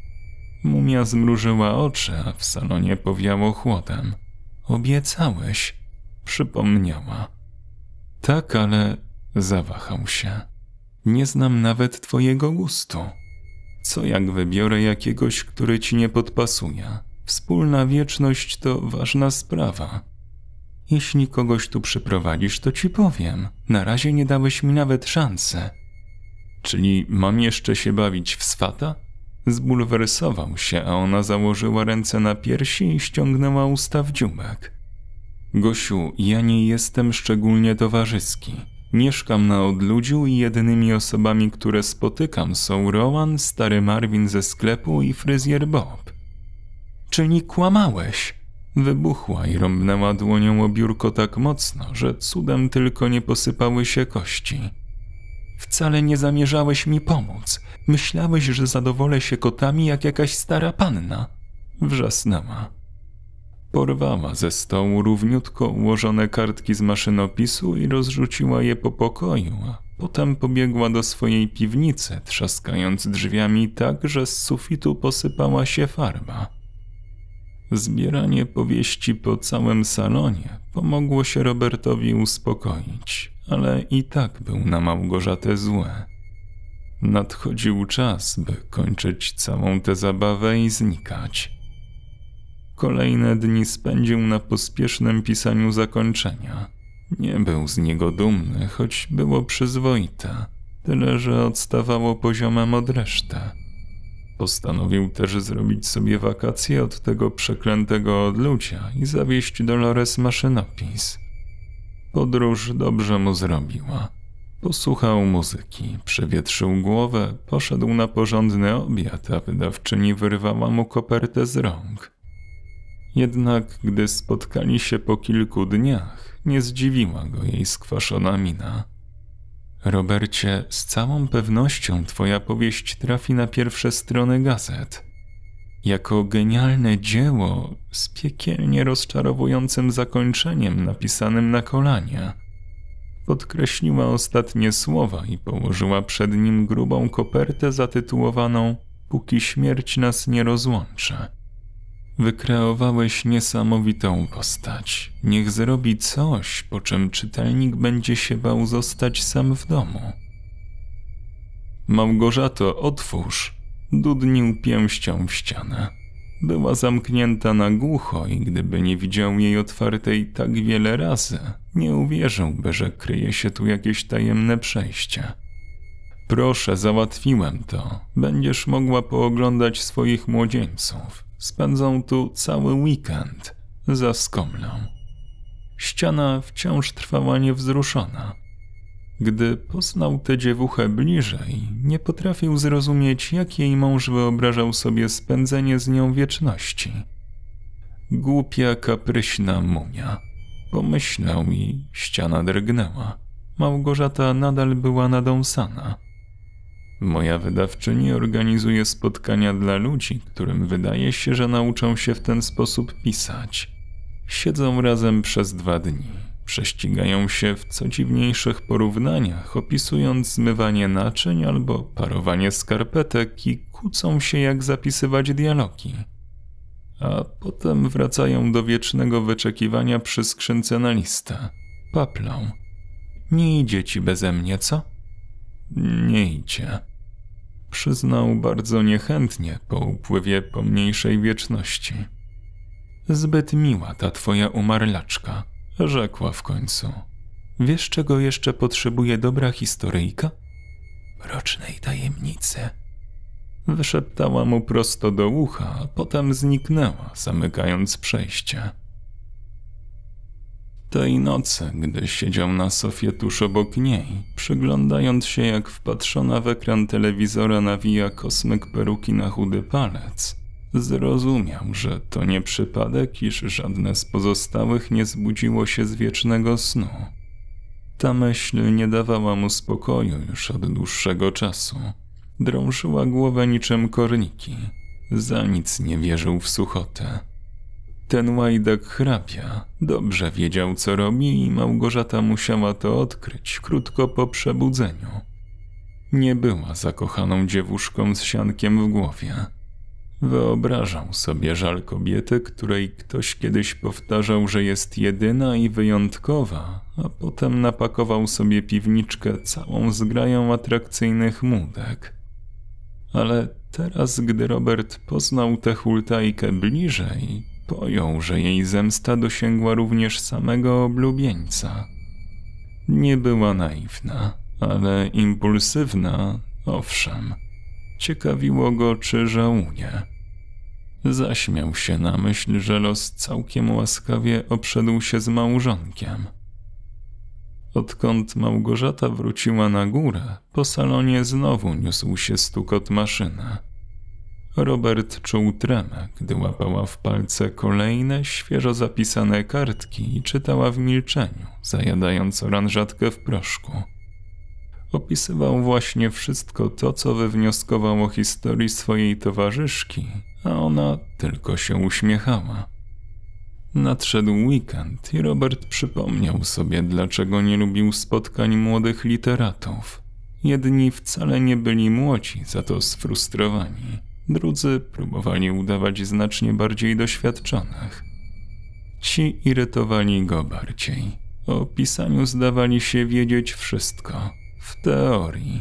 Mumia zmrużyła oczy, a w salonie powiało chłodem. Obiecałeś, przypomniała. Tak, ale zawahał się. Nie znam nawet twojego gustu. Co jak wybiorę jakiegoś, który ci nie podpasuje? Wspólna wieczność to ważna sprawa. Jeśli kogoś tu przyprowadzisz, to ci powiem. Na razie nie dałeś mi nawet szansy. Czyli mam jeszcze się bawić w swata? Zbulwersował się, a ona założyła ręce na piersi i ściągnęła usta w dziubek. Gosiu, ja nie jestem szczególnie towarzyski. Mieszkam na odludziu i jedynymi osobami, które spotykam, są Rowan, stary Marvin ze sklepu i fryzjer Bob. Czyli kłamałeś? Wybuchła i rąbnęła dłonią o biurko tak mocno, że cudem tylko nie posypały się kości. Wcale nie zamierzałeś mi pomóc. Myślałeś, że zadowolę się kotami jak jakaś stara panna. Wrzasnęła. Porwała ze stołu równiutko ułożone kartki z maszynopisu i rozrzuciła je po pokoju, a potem pobiegła do swojej piwnicy, trzaskając drzwiami tak, że z sufitu posypała się farba. Zbieranie powieści po całym salonie pomogło się Robertowi uspokoić, ale i tak był na Małgorzatę zły. Nadchodził czas, by kończyć całą tę zabawę i znikać. Kolejne dni spędził na pospiesznym pisaniu zakończenia. Nie był z niego dumny, choć było przyzwoite, tyle że odstawało poziomem od reszty. Postanowił też zrobić sobie wakacje od tego przeklętego odludzia i zawieźć Dolores maszynopis. Podróż dobrze mu zrobiła. Posłuchał muzyki, przewietrzył głowę, poszedł na porządny obiad, a wydawczyni wyrwała mu kopertę z rąk. Jednak gdy spotkali się po kilku dniach, nie zdziwiła go jej skwaszona mina. Robercie, z całą pewnością twoja powieść trafi na pierwsze strony gazet. Jako genialne dzieło z piekielnie rozczarowującym zakończeniem napisanym na kolanie. Podkreśliła ostatnie słowa i położyła przed nim grubą kopertę zatytułowaną „Póki śmierć nas nie rozłączy”. Wykreowałeś niesamowitą postać. Niech zrobi coś, po czym czytelnik będzie się bał zostać sam w domu. Małgorzato, otwórz! Dudnił pięścią w ścianę. Była zamknięta na głucho i gdyby nie widział jej otwartej tak wiele razy, nie uwierzyłby, że kryje się tu jakieś tajemne przejście. Proszę, załatwiłem to. Będziesz mogła pooglądać swoich młodzieńców. Spędzą tu cały weekend. Zaskomlą. Ściana wciąż trwała niewzruszona. Gdy poznał tę dziewuchę bliżej, nie potrafił zrozumieć, jak jej mąż wyobrażał sobie spędzenie z nią wieczności. Głupia, kapryśna mumia. Pomyślał i ściana drgnęła. Małgorzata nadal była nadąsana. Moja wydawczyni organizuje spotkania dla ludzi, którym wydaje się, że nauczą się w ten sposób pisać. Siedzą razem przez dwa dni. Prześcigają się w co dziwniejszych porównaniach, opisując zmywanie naczyń albo parowanie skarpetek i kłócą się, jak zapisywać dialogi. A potem wracają do wiecznego wyczekiwania przy skrzynce na listę. Paplą. Nie idzie ci beze mnie, co? Nie idzie. Przyznał bardzo niechętnie po upływie pomniejszej wieczności. Zbyt miła ta twoja umarlaczka, rzekła w końcu. Wiesz, czego jeszcze potrzebuje dobra historyjka? Mrocznej tajemnicy. Wyszeptała mu prosto do ucha, a potem zniknęła, zamykając przejście. Tej nocy, gdy siedział na sofie tuż obok niej, przyglądając się, jak wpatrzona w ekran telewizora nawija kosmyk peruki na chudy palec, zrozumiał, że to nie przypadek, iż żadne z pozostałych nie zbudziło się z wiecznego snu. Ta myśl nie dawała mu spokoju już od dłuższego czasu. Drążyła głowę niczym korniki. Za nic nie wierzył w suchotę. Ten łajdak hrabia dobrze wiedział, co robi i Małgorzata musiała to odkryć krótko po przebudzeniu. Nie była zakochaną dziewuszką z siankiem w głowie. Wyobrażał sobie żal kobiety, której ktoś kiedyś powtarzał, że jest jedyna i wyjątkowa, a potem napakował sobie piwniczkę całą zgrają atrakcyjnych młodek. Ale teraz, gdy Robert poznał tę hultajkę bliżej, pojął, że jej zemsta dosięgła również samego oblubieńca. Nie była naiwna, ale impulsywna, owszem. Ciekawiło go, czy żałuje. Zaśmiał się na myśl, że los całkiem łaskawie obszedł się z małżonkiem. Odkąd Małgorzata wróciła na górę, po salonie znowu niósł się stukot maszyny. Robert czuł tremę, gdy łapała w palce kolejne, świeżo zapisane kartki i czytała w milczeniu, zajadając oranżatkę w proszku. Opisywał właśnie wszystko to, co wywnioskował o historii swojej towarzyszki, a ona tylko się uśmiechała. Nadszedł weekend i Robert przypomniał sobie, dlaczego nie lubił spotkań młodych literatów. Jedni wcale nie byli młodzi, za to sfrustrowani. Drudzy próbowali udawać znacznie bardziej doświadczonych. Ci irytowali go bardziej. O pisaniu zdawali się wiedzieć wszystko. W teorii.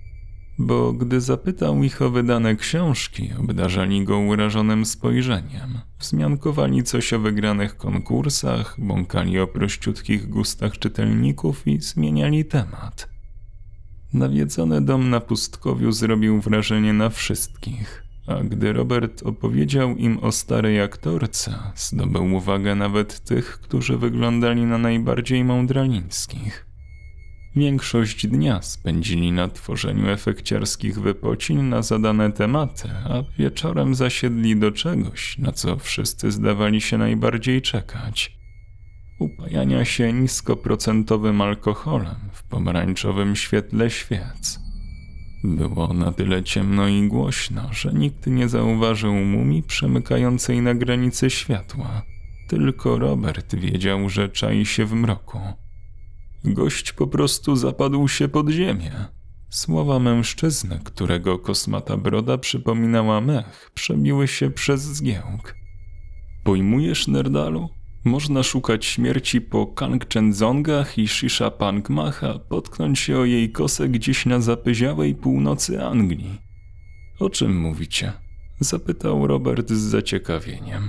Bo gdy zapytał ich o wydane książki, obdarzali go urażonym spojrzeniem. Wzmiankowali coś o wygranych konkursach, bąkali o prościutkich gustach czytelników i zmieniali temat. Nawiedzony dom na pustkowiu zrobił wrażenie na wszystkich, a gdy Robert opowiedział im o starej aktorce, zdobył uwagę nawet tych, którzy wyglądali na najbardziej mądralińskich. Większość dnia spędzili na tworzeniu efekciarskich wypocin na zadane tematy, a wieczorem zasiedli do czegoś, na co wszyscy zdawali się najbardziej czekać. Upajania się niskoprocentowym alkoholem w pomarańczowym świetle świec. Było na tyle ciemno i głośno, że nikt nie zauważył mumii przemykającej na granicy światła. Tylko Robert wiedział, że czai się w mroku. Gość po prostu zapadł się pod ziemię. Słowa mężczyzny, którego kosmata broda przypominała mech, przebiły się przez zgiełk. Pojmujesz, nerdalu? Można szukać śmierci po Kangchendzongach i Shisha Pangmach, a potknąć się o jej kosę gdzieś na zapyziałej północy Anglii. O czym mówicie? Zapytał Robert z zaciekawieniem.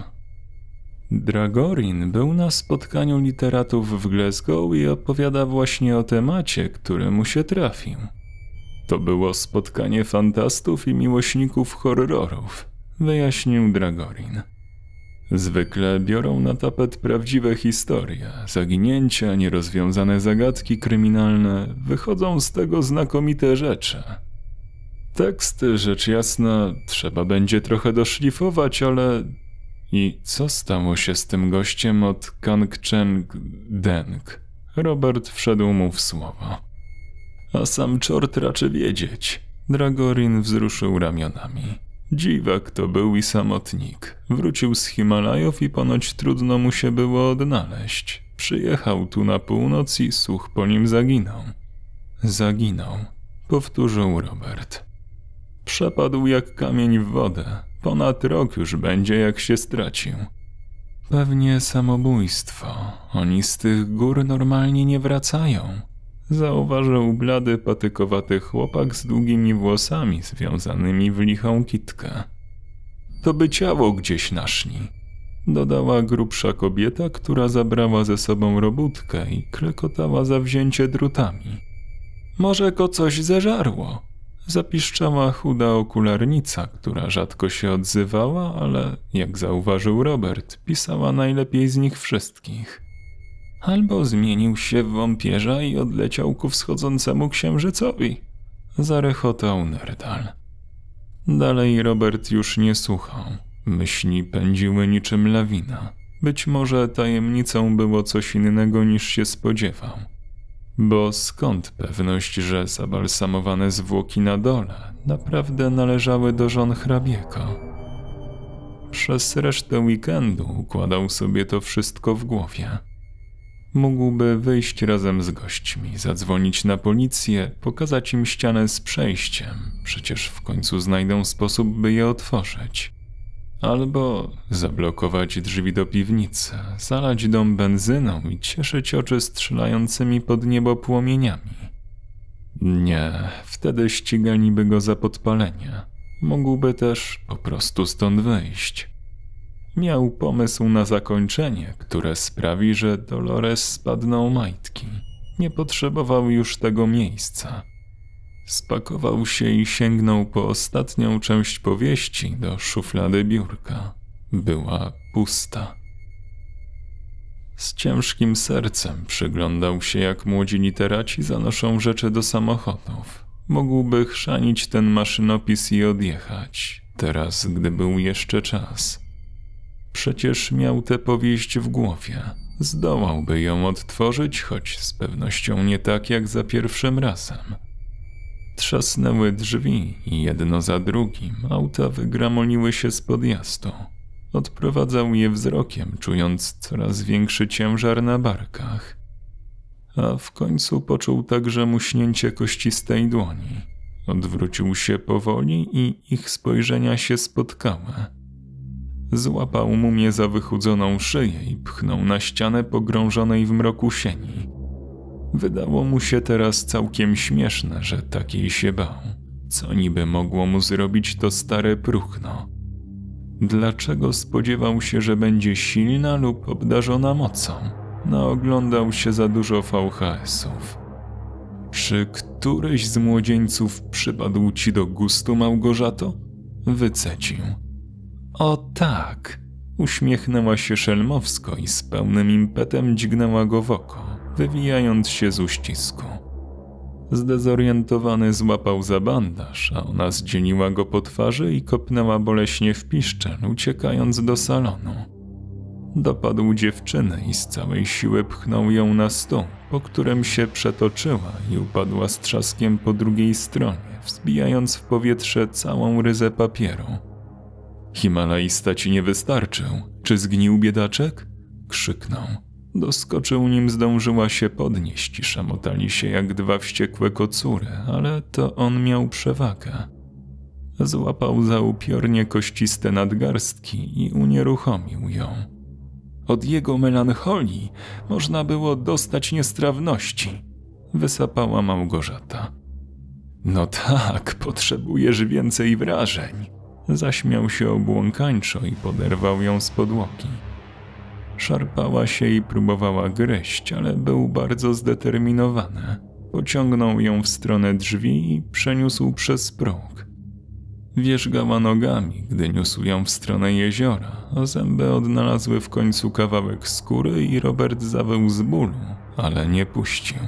Dragorin był na spotkaniu literatów w Glasgow i opowiada właśnie o temacie, który mu się trafił. To było spotkanie fantastów i miłośników horrorów, wyjaśnił Dragorin. Zwykle biorą na tapet prawdziwe historie, zaginięcia, nierozwiązane zagadki kryminalne, wychodzą z tego znakomite rzeczy. Teksty, rzecz jasna, trzeba będzie trochę doszlifować, ale... I co stało się z tym gościem od Kangcheng-deng? Robert wszedł mu w słowo. A sam czort raczy wiedzieć. Dragorin wzruszył ramionami. Dziwak to był i samotnik. Wrócił z Himalajów i ponoć trudno mu się było odnaleźć. Przyjechał tu na północ i słuch po nim zaginął. Zaginął, powtórzył Robert. Przepadł jak kamień w wodę. Ponad rok już będzie, jak się stracił. Pewnie samobójstwo. Oni z tych gór normalnie nie wracają. Zauważył blady, patykowaty chłopak z długimi włosami związanymi w lichą kitkę. To by ciało gdzieś naszli. Dodała grubsza kobieta, która zabrała ze sobą robótkę i klekotała zawzięcie drutami. Może go coś zeżarło. Zapiszczała chuda okularnica, która rzadko się odzywała, ale, jak zauważył Robert, pisała najlepiej z nich wszystkich. Albo zmienił się w wampierza i odleciał ku wschodzącemu księżycowi. Zarechotał Nerdal. Dalej Robert już nie słuchał. Myśli pędziły niczym lawina. Być może tajemnicą było coś innego niż się spodziewał. Bo skąd pewność, że zabalsamowane zwłoki na dole naprawdę należały do żon hrabiego? Przez resztę weekendu układał sobie to wszystko w głowie. Mógłby wyjść razem z gośćmi, zadzwonić na policję, pokazać im ścianę z przejściem, przecież w końcu znajdą sposób, by je otworzyć. Albo zablokować drzwi do piwnicy, zalać dom benzyną i cieszyć oczy strzelającymi pod niebo płomieniami. Nie, wtedy ściganiby go za podpalenie. Mógłby też po prostu stąd wyjść. Miał pomysł na zakończenie, które sprawi, że Dolores spadną majtki. Nie potrzebował już tego miejsca. Spakował się i sięgnął po ostatnią część powieści do szuflady biurka. Była pusta. Z ciężkim sercem przyglądał się, jak młodzi literaci zanoszą rzeczy do samochodów. Mógłby chrzanić ten maszynopis i odjechać, teraz gdy był jeszcze czas. Przecież miał tę powieść w głowie. Zdołałby ją odtworzyć, choć z pewnością nie tak jak za pierwszym razem. Trzasnęły drzwi i jedno za drugim auta wygramoliły się z podjazdu. Odprowadzał je wzrokiem, czując coraz większy ciężar na barkach. A w końcu poczuł także muśnięcie kościstej dłoni. Odwrócił się powoli i ich spojrzenia się spotkały. Złapał mumię za wychudzoną szyję i pchnął na ścianę pogrążonej w mroku sieni. Wydało mu się teraz całkiem śmieszne, że takiej się bał. Co niby mogło mu zrobić to stare próchno? Dlaczego spodziewał się, że będzie silna lub obdarzona mocą? Naoglądał się za dużo V H S-ów. Czy któryś z młodzieńców przypadł ci do gustu, Małgorzato? Wycecił. O tak! Uśmiechnęła się szelmowsko i z pełnym impetem dźgnęła go w oko, wywijając się z uścisku. Zdezorientowany złapał za bandaż, a ona zdzieliła go po twarzy i kopnęła boleśnie w piszczel, uciekając do salonu. Dopadł dziewczynę i z całej siły pchnął ją na stół, po którym się przetoczyła i upadła z trzaskiem po drugiej stronie, wzbijając w powietrze całą ryzę papieru. Himalajista ci nie wystarczył. Czy zgnił biedaczek? Krzyknął. Doskoczył, nim zdążyła się podnieść i szamotali się jak dwa wściekłe kocury, ale to on miał przewagę. Złapał za upiornie kościste nadgarstki i unieruchomił ją. Od jego melancholii można było dostać niestrawności, wysapała Małgorzata. No tak, potrzebujesz więcej wrażeń. Zaśmiał się obłąkańczo i poderwał ją z podłogi. Szarpała się i próbowała gryźć, ale był bardzo zdeterminowany. Pociągnął ją w stronę drzwi i przeniósł przez próg. Wierzgała nogami, gdy niósł ją w stronę jeziora, a zęby odnalazły w końcu kawałek skóry i Robert zawył z bólu, ale nie puścił.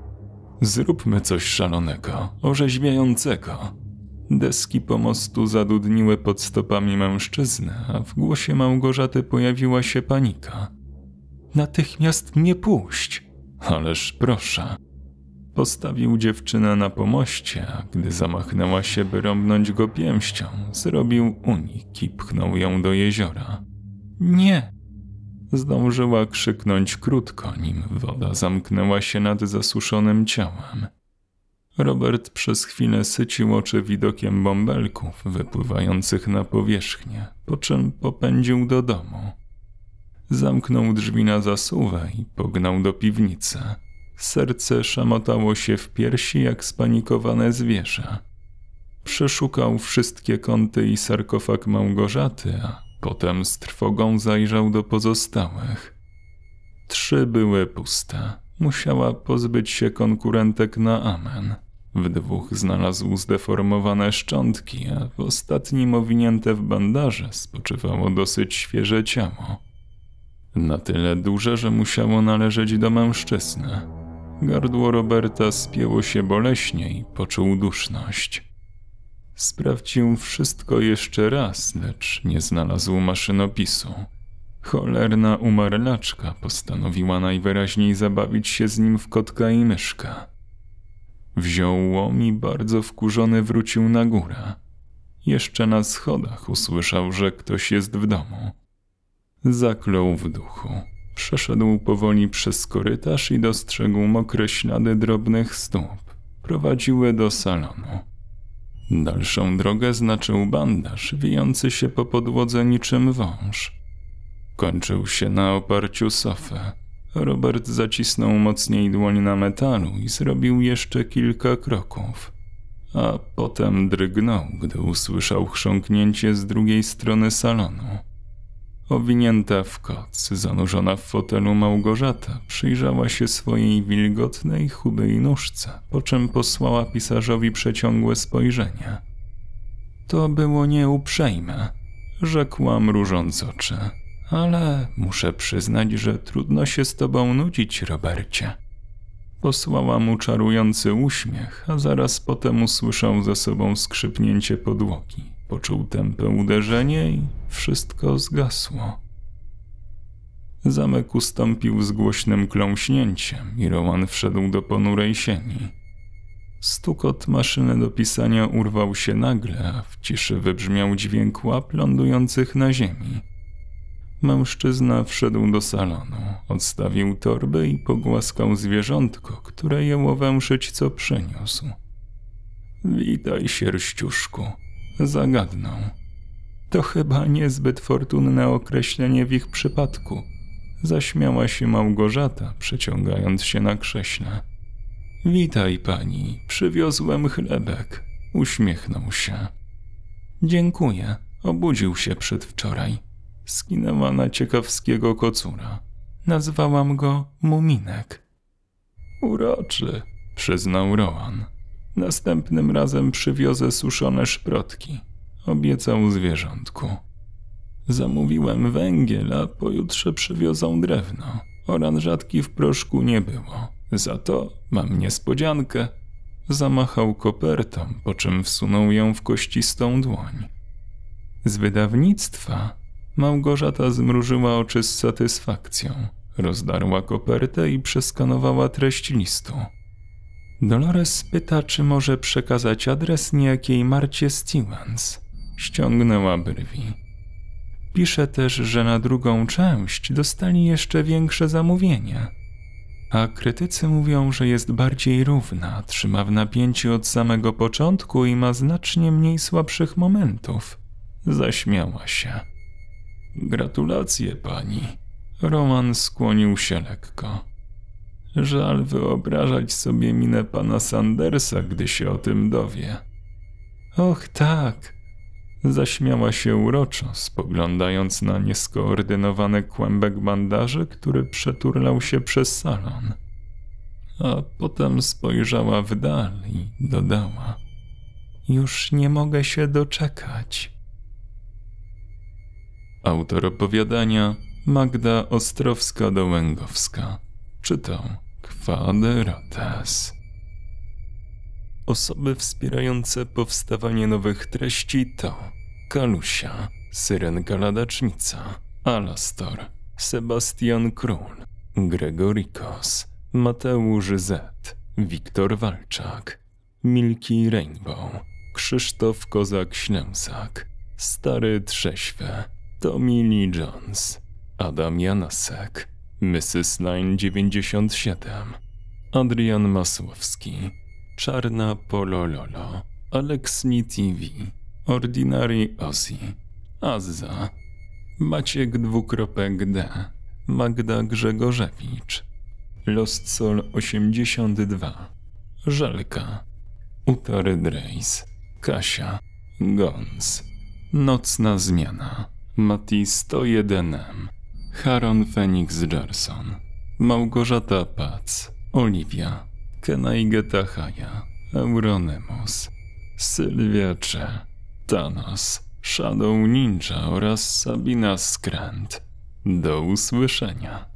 Zróbmy coś szalonego, orzeźwiającego. Deski pomostu zadudniły pod stopami mężczyzny, a w głosie Małgorzaty pojawiła się panika. Natychmiast mnie puść! Ależ proszę. Postawił dziewczynę na pomoście, a gdy zamachnęła się, by rąbnąć go pięścią, zrobił unik i pchnął ją do jeziora. Nie! Zdążyła krzyknąć krótko, nim woda zamknęła się nad zasuszonym ciałem. Robert przez chwilę sycił oczy widokiem bąbelków wypływających na powierzchnię, po czym popędził do domu. Zamknął drzwi na zasuwę i pognał do piwnicy. Serce szamotało się w piersi jak spanikowane zwierzę. Przeszukał wszystkie kąty i sarkofag Małgorzaty, a potem z trwogą zajrzał do pozostałych. Trzy były puste. Musiała pozbyć się konkurentek na amen. W dwóch znalazł zdeformowane szczątki, a w ostatnim owinięte w bandaże spoczywało dosyć świeże ciało. Na tyle duże, że musiało należeć do mężczyzny. Gardło Roberta spięło się boleśnie i poczuł duszność. Sprawdził wszystko jeszcze raz, lecz nie znalazł maszynopisu. Cholerna umarlaczka postanowiła najwyraźniej zabawić się z nim w kotka i myszkę. Wziął łom i bardzo wkurzony wrócił na górę. Jeszcze na schodach usłyszał, że ktoś jest w domu. Zaklął w duchu. Przeszedł powoli przez korytarz i dostrzegł mokre ślady drobnych stóp. Prowadziły do salonu. Dalszą drogę znaczył bandaż wijący się po podłodze niczym wąż. Kończył się na oparciu sofy. Robert zacisnął mocniej dłoń na metalu i zrobił jeszcze kilka kroków. A potem drgnął, gdy usłyszał chrząknięcie z drugiej strony salonu. Owinięta w koc, zanurzona w fotelu Małgorzata przyjrzała się swojej wilgotnej, chudej nóżce, po czym posłała pisarzowi przeciągłe spojrzenie. To było nieuprzejme, rzekła mrużąc oczy, ale muszę przyznać, że trudno się z tobą nudzić, Robercie. Posłała mu czarujący uśmiech, a zaraz potem usłyszał za sobą skrzypnięcie podłogi. Poczuł tępe uderzenie i wszystko zgasło. Zamek ustąpił z głośnym kląśnięciem i Roman wszedł do ponurej sieni. Stukot maszyny do pisania urwał się nagle, a w ciszy wybrzmiał dźwięk łap lądujących na ziemi. Mężczyzna wszedł do salonu, odstawił torby i pogłaskał zwierzątko, które jęło węszyć, co przyniósł. Witaj, sierściuszku, zagadnął. To chyba niezbyt fortunne określenie w ich przypadku, zaśmiała się Małgorzata, przeciągając się na krześle. Witaj pani, przywiozłem chlebek, uśmiechnął się. Dziękuję, obudził się przedwczoraj. Skinęła na ciekawskiego kocura. Nazwałam go Muminek. Uroczy, przyznał Rowan. Następnym razem przywiozę suszone szprotki, obiecał zwierzątku. Zamówiłem węgiel, a pojutrze przywiozą drewno. Oranżatki w proszku nie było. Za to mam niespodziankę. Zamachał kopertą, po czym wsunął ją w kościstą dłoń. Z wydawnictwa Małgorzata zmrużyła oczy z satysfakcją. Rozdarła kopertę i przeskanowała treść listu. Dolores pyta, czy może przekazać adres niejakiej Marcie Stevens. Ściągnęła brwi. Pisze też, że na drugą część dostali jeszcze większe zamówienie. A krytycy mówią, że jest bardziej równa, trzyma w napięciu od samego początku i ma znacznie mniej słabszych momentów. Zaśmiała się. Gratulacje pani. Roman skłonił się lekko. Żal wyobrażać sobie minę pana Sandersa, gdy się o tym dowie. Och tak, zaśmiała się uroczo, spoglądając na nieskoordynowany kłębek bandaży, który przeturlał się przez salon. A potem spojrzała w dal i dodała. Już nie mogę się doczekać. Autor opowiadania Magda Ostrowska-Dołęgowska. Czytał Kwaderotes. Osoby wspierające powstawanie nowych treści to Kalusia, Syrenka Ladacznica, Alastor, Sebastian Król, Gregorikos, Mateusz Z, Wiktor Walczak, Milky Rainbow, Krzysztof Kozak-Ślęsak, Stary Trześwy, Tommy Lee Jones, Adam Janasek, missus Line dziewięćdziesiąt siedem, Adrian Masłowski, Czarna Polololo, Alexni T V, Ordinary Ozzy, Azza, Maciek dwukropek D, Magda Grzegorzewicz, Lost Soul osiemdziesiąt dwa, Żelka, Utary Drejs, Kasia, Gons, Nocna Zmiana, Mati sto jeden M, Haron Phoenix Gerson, Małgorzata Pac, Oliwia, Kenai Haja, Euronymous, Sylwia Cze, Thanos, Shadow Ninja oraz Sabina Skręt. Do usłyszenia.